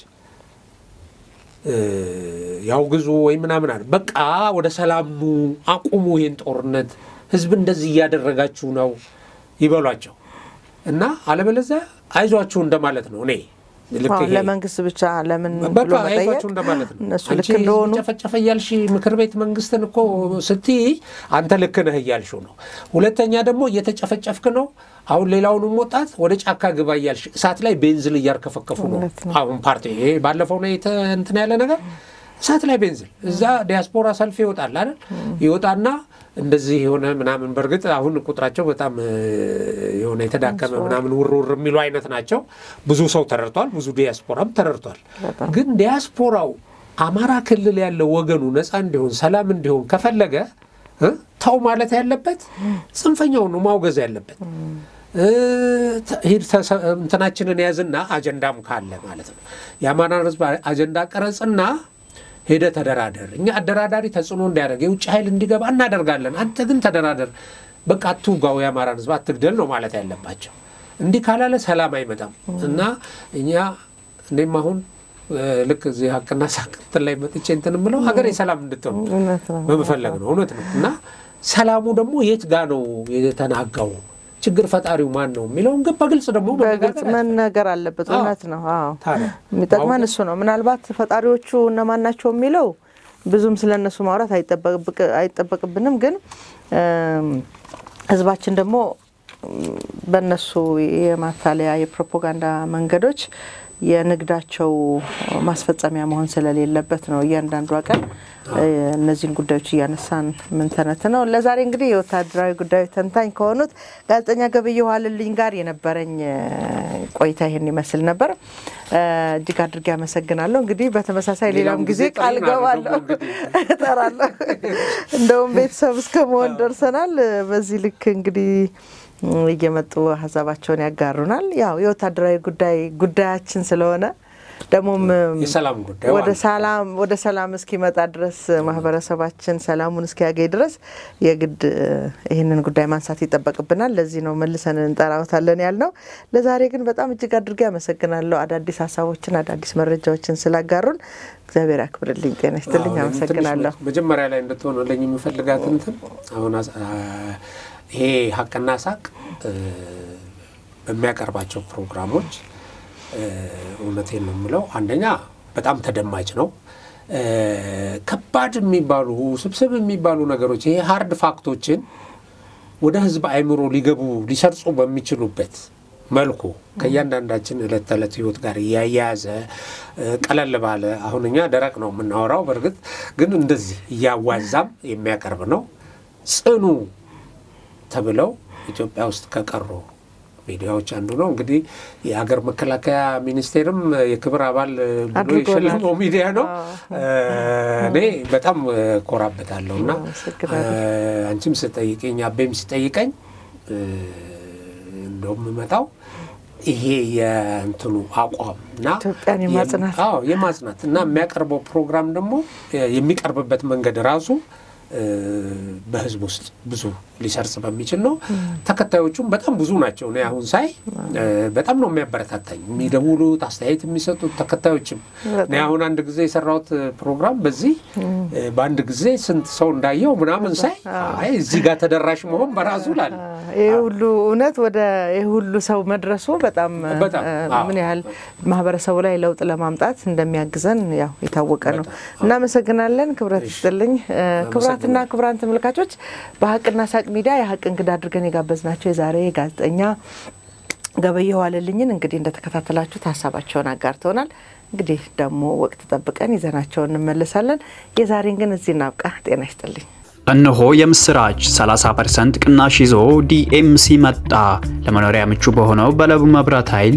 Speaker 4: ያውግዙ ወይ ምናምን አለ በቃ ወደ ሰላሙ አቁሙ ይሄን ጦርነት ህዝብ እንደዚህ ያደረጋችሁ ነው ይበሏቸው እና አለበለዚያ አይዟችሁ እንደማለት ነው እኔ
Speaker 3: ልክ ይሄ ለመንግስት ብቻ ለምን ብሎ
Speaker 4: አይዟችሁ እንደማለት ነው
Speaker 3: እነሱ ልክ እንደሆኑ
Speaker 4: ጨፈጨፈ ያልሽ ምክር ቤት መንግስትን እኮ ስቲ አንተ ልክ ነህ ያልሽው ነው ሁለተኛ ደግሞ እየተጨፈጨፍክ ነው አሁን ሌላውንም ወጣት ወደ ጫካ ግባ ያልሽ እሳት ላይ ቤንዚል ያርከፈከፉ ነው አሁን ፓርቲ ይሄ ባለፈው ነው እንትን ያለ ነገር እሳት ላይ ቤንዚል እዛ ዲያስፖራ ሰልፍ ይወጣል አይደል ይወጣና እንደዚህ የሆነ ምናምን በርግጥ አሁን ቁጥራቸው በጣም የሆነ የተዳከመ ምናምን ውርውር የሚሉ አይነት ናቸው ብዙ ሰው ተረርቷል ብዙ ዲያስፖራም ተረርቷል ግን ዲያስፖራው አማራ ክልል ያለው ወገኑ ነፃ እንዲሆን ሰላም እንዲሆን ከፈለገ ታው ማለት ያለበት ጽንፈኛው ነው ማውገዝ ያለበት ሄድ እንትናችንን ያዝና አጀንዳም ካለ ማለት ነው የአማራ ህዝብ አጀንዳ ቀረጽና ሄደ ተደራደር እኛ አደራዳሪ ተጽኖ እንዲያደርግ የውጭ ኃይል እንዲገባ እናደርጋለን አንተ ግን ተደራደር በቃ አትውጋው የአማራን ህዝብ አትግደል ነው ማለት ያለባቸው እንዲህ ካላለ ሰላም አይመጣም እና እኛ እንደም አሁን ልክ እዚህ ሀቅና ሳቅት ላይ መጥቼ እንትን ምለው ሀገር የሰላም እንድትሆን በመፈለግ ነው እውነት ነው እና ሰላሙ ደግሞ የት ጋር ነው የተናጋው ችግር ፈጣሪው ማን ነው የሚለው ግን በግልጽ ደግሞ
Speaker 3: በግልጽ መነገር አለበት እውነት ነው አዎ የሚጠቅመን እሱ ነው ምናልባት ፈጣሪዎቹ እነማን ናቸው የሚለው ብዙም ስለነሱ ማውራት አይጠበቅ አይጠበቅብንም ግን ህዝባችን ደግሞ በእነሱ የማታለያ የፕሮፓጋንዳ መንገዶች የንግዳቸው ማስፈጸሚያ መሆን ስለሌለበት ነው እያንዳንዱ አቀን እነዚህን ጉዳዮች ያነሳን ምን ተነተነው ለዛሬ እንግዲህ የወታደራዊ ጉዳይ ተንታኝ ከሆኑት ጋዜጠኛ ገበየሁ አለልኝ ጋር የነበረኝ ቆይታ ይሄን ይመስል ነበር እጅግ አድርጌ አመሰግናለሁ እንግዲህ በተመሳሳይ ሌላም ጊዜ ቃል ገባለሁ ተራለሁ እንደውም ቤተሰብ እስከመሆን ደርሰናል በዚህ ልክ እንግዲህ እየመጡ ሐሳባቸውን ያጋሩናል ያው የወታደራዊ ጉዳይ ጉዳያችን ስለሆነ
Speaker 2: ደሞም
Speaker 4: የሰላም ጉዳይ
Speaker 2: ወደ ሰላም ወደ ሰላም እስኪመጣ ድረስ ማህበረሰባችን ሰላሙን እስኪያገኝ ድረስ የግድ ይሄንን ጉዳይ ማንሳት ይተበቅብናል ለዚህ ነው መልሰን እንጠራውታለን ያልነው ለዛሬ ግን በጣም እጅግ አድርጌ አመሰግናለሁ አዳዲስ ሐሳቦችን አዳዲስ መረጃዎችን ስላጋሩን እግዚአብሔር ያክብርልኝ ጤና ይስጥልኝ አመሰግናለሁ
Speaker 4: መጀመሪያ ላይ እንደተሆነልኝ የምፈልጋት እንትን አሁን ይሄ ሀቅና ሳቅ በሚያቀርባቸው ፕሮግራሞች እውነቴን ነው የምለው አንደኛ በጣም ተደማጭ ነው ከባድ የሚባሉ ስብስብ የሚባሉ ነገሮች ይሄ ሃርድ ፋክቶችን ወደ ህዝብ አይምሮ ሊገቡ ሊሰርጹ በሚችሉበት መልኩ ከያንዳንዳችን እለት ተለት ህይወት ጋር ያያያዘ ቀለል ባለ አሁንኛ ደረቅ ነው የምናወራው በርግጥ ግን እንደዚህ ያዋዛም የሚያቀርብ ነው ጽኑ ተብለው ኢትዮጵያ ውስጥ ከቀሩ ቪዲዮዎች አንዱ ነው እንግዲህ የሀገር መከላከያ ሚኒስቴርም የክብር አባል ብሎ የሸለመው ሚዲያ ነው እኔ በጣም ኮራበታለሁና አንቺም ስጠይቀኝ አቤም ሲጠይቀኝ እንደውም መጣው ይሄ የእንትኑ አቋምና
Speaker 2: ኢትዮጵያን የማጽናት
Speaker 4: አዎ የማጽናት እና የሚያቀርበው ፕሮግራም ደግሞ የሚቀርብበት መንገድ ራሱ በህዝብ ውስጥ ብዙ ሊሰርጽ በሚችል ነው ተከታዮቹም በጣም ብዙ ናቸው ነው አሁን ሳይ በጣም ነው የሚያበረታታኝ የሚደውሉት አስተያየት የሚሰጡት ተከታዮችም ነው አሁን አንድ ጊዜ የሰራውት ፕሮግራም በዚህ በአንድ ጊዜ ስንት ሰው እንዳየው ምናምን ሳይ አይ እዚህ ጋር ተደራሽ መሆን በራሱ ላል
Speaker 2: ይሄ ሁሉ እውነት ወደ ይሄ ሁሉ ሰው መድረሱ በጣም ምን ያህል ማህበረሰቡ ላይ ለውጥ ለማምጣት እንደሚያግዘን ያው የታወቀ ነው እና መሰግናለን ክብረት ይስጥልኝ ክብራትና ክብራን ተመልካቾች በሀቅና ሳቅ ሚዲያ የሀቅ እንግዳ አድርገን የጋበዝናቸው የዛሬ ጋዜጠኛ ገበየሁ ዋለልኝን እንግዲህ እንደተከታተላችሁ ሐሳባቸውን አጋርተውናል እንግዲህ ደግሞ ወቅት ተጠብቀን ይዘናቸው እንመለሳለን የዛሬን ግን እዚህ እናብቃ ጤና ይስጥልኝ
Speaker 1: እነሆ የምስራች ሰላሳ ፐርሰንት ቅናሽ ይዞ ዲኤምሲ መጣ ለመኖሪያ ምቹ በሆነው በለቡ መብራት ኃይል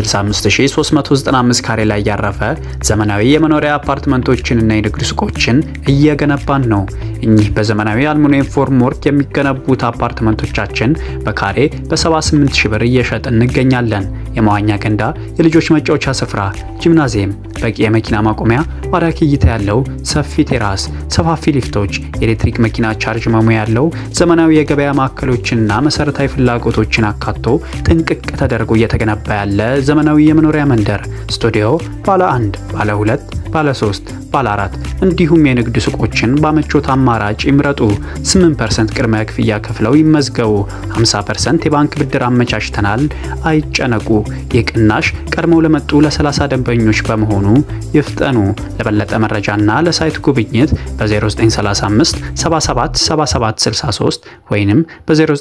Speaker 1: በ65395 ካሬ ላይ ያረፈ ዘመናዊ የመኖሪያ አፓርትመንቶችን እና የንግድ ሱቆችን እየገነባን ነው እኚህ በዘመናዊ አልሙኒየም ፎርምወርክ የሚገነቡት አፓርትመንቶቻችን በካሬ በ78 ሺህ ብር እየሸጥን እንገኛለን የመዋኛ ገንዳ የልጆች መጫወቻ ስፍራ ጂምናዚየም በቂ የመኪና ማቆሚያ ማራኪ እይታ ያለው ሰፊ ቴራስ ሰፋፊ ሊፍቶች ኤሌክትሪክ መኪና ቻርጅ መሙያ ያለው ዘመናዊ የገበያ ማዕከሎችንና መሰረታዊ ፍላጎቶችን አካቶ ጥንቅቅ ተደርጎ እየተገነባ ያለ ዘመናዊ የመኖሪያ መንደር ስቱዲዮ ባለ አንድ ባለ ሁለት ባለ ሶስት ባለ አራት እንዲሁም የንግድ ሱቆችን በአመቾት አማራጭ ይምረጡ ስምንት ፐርሰንት ቅድመ ክፍያ ከፍለው ይመዝገቡ ሃምሳ ፐርሰንት የባንክ ብድር አመቻችተናል አይጨነቁ የቅናሽ ቀድመው ለመጡ ለ30 ደንበኞች በመሆኑ ይፍጠኑ ለበለጠ መረጃና ለሳይት ጉብኝት በ0935 77 77 63 ወይንም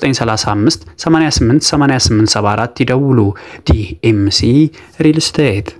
Speaker 1: በ0935 88 88 ሰባ አራት ይደውሉ ዲኤምሲ ሪል ስቴት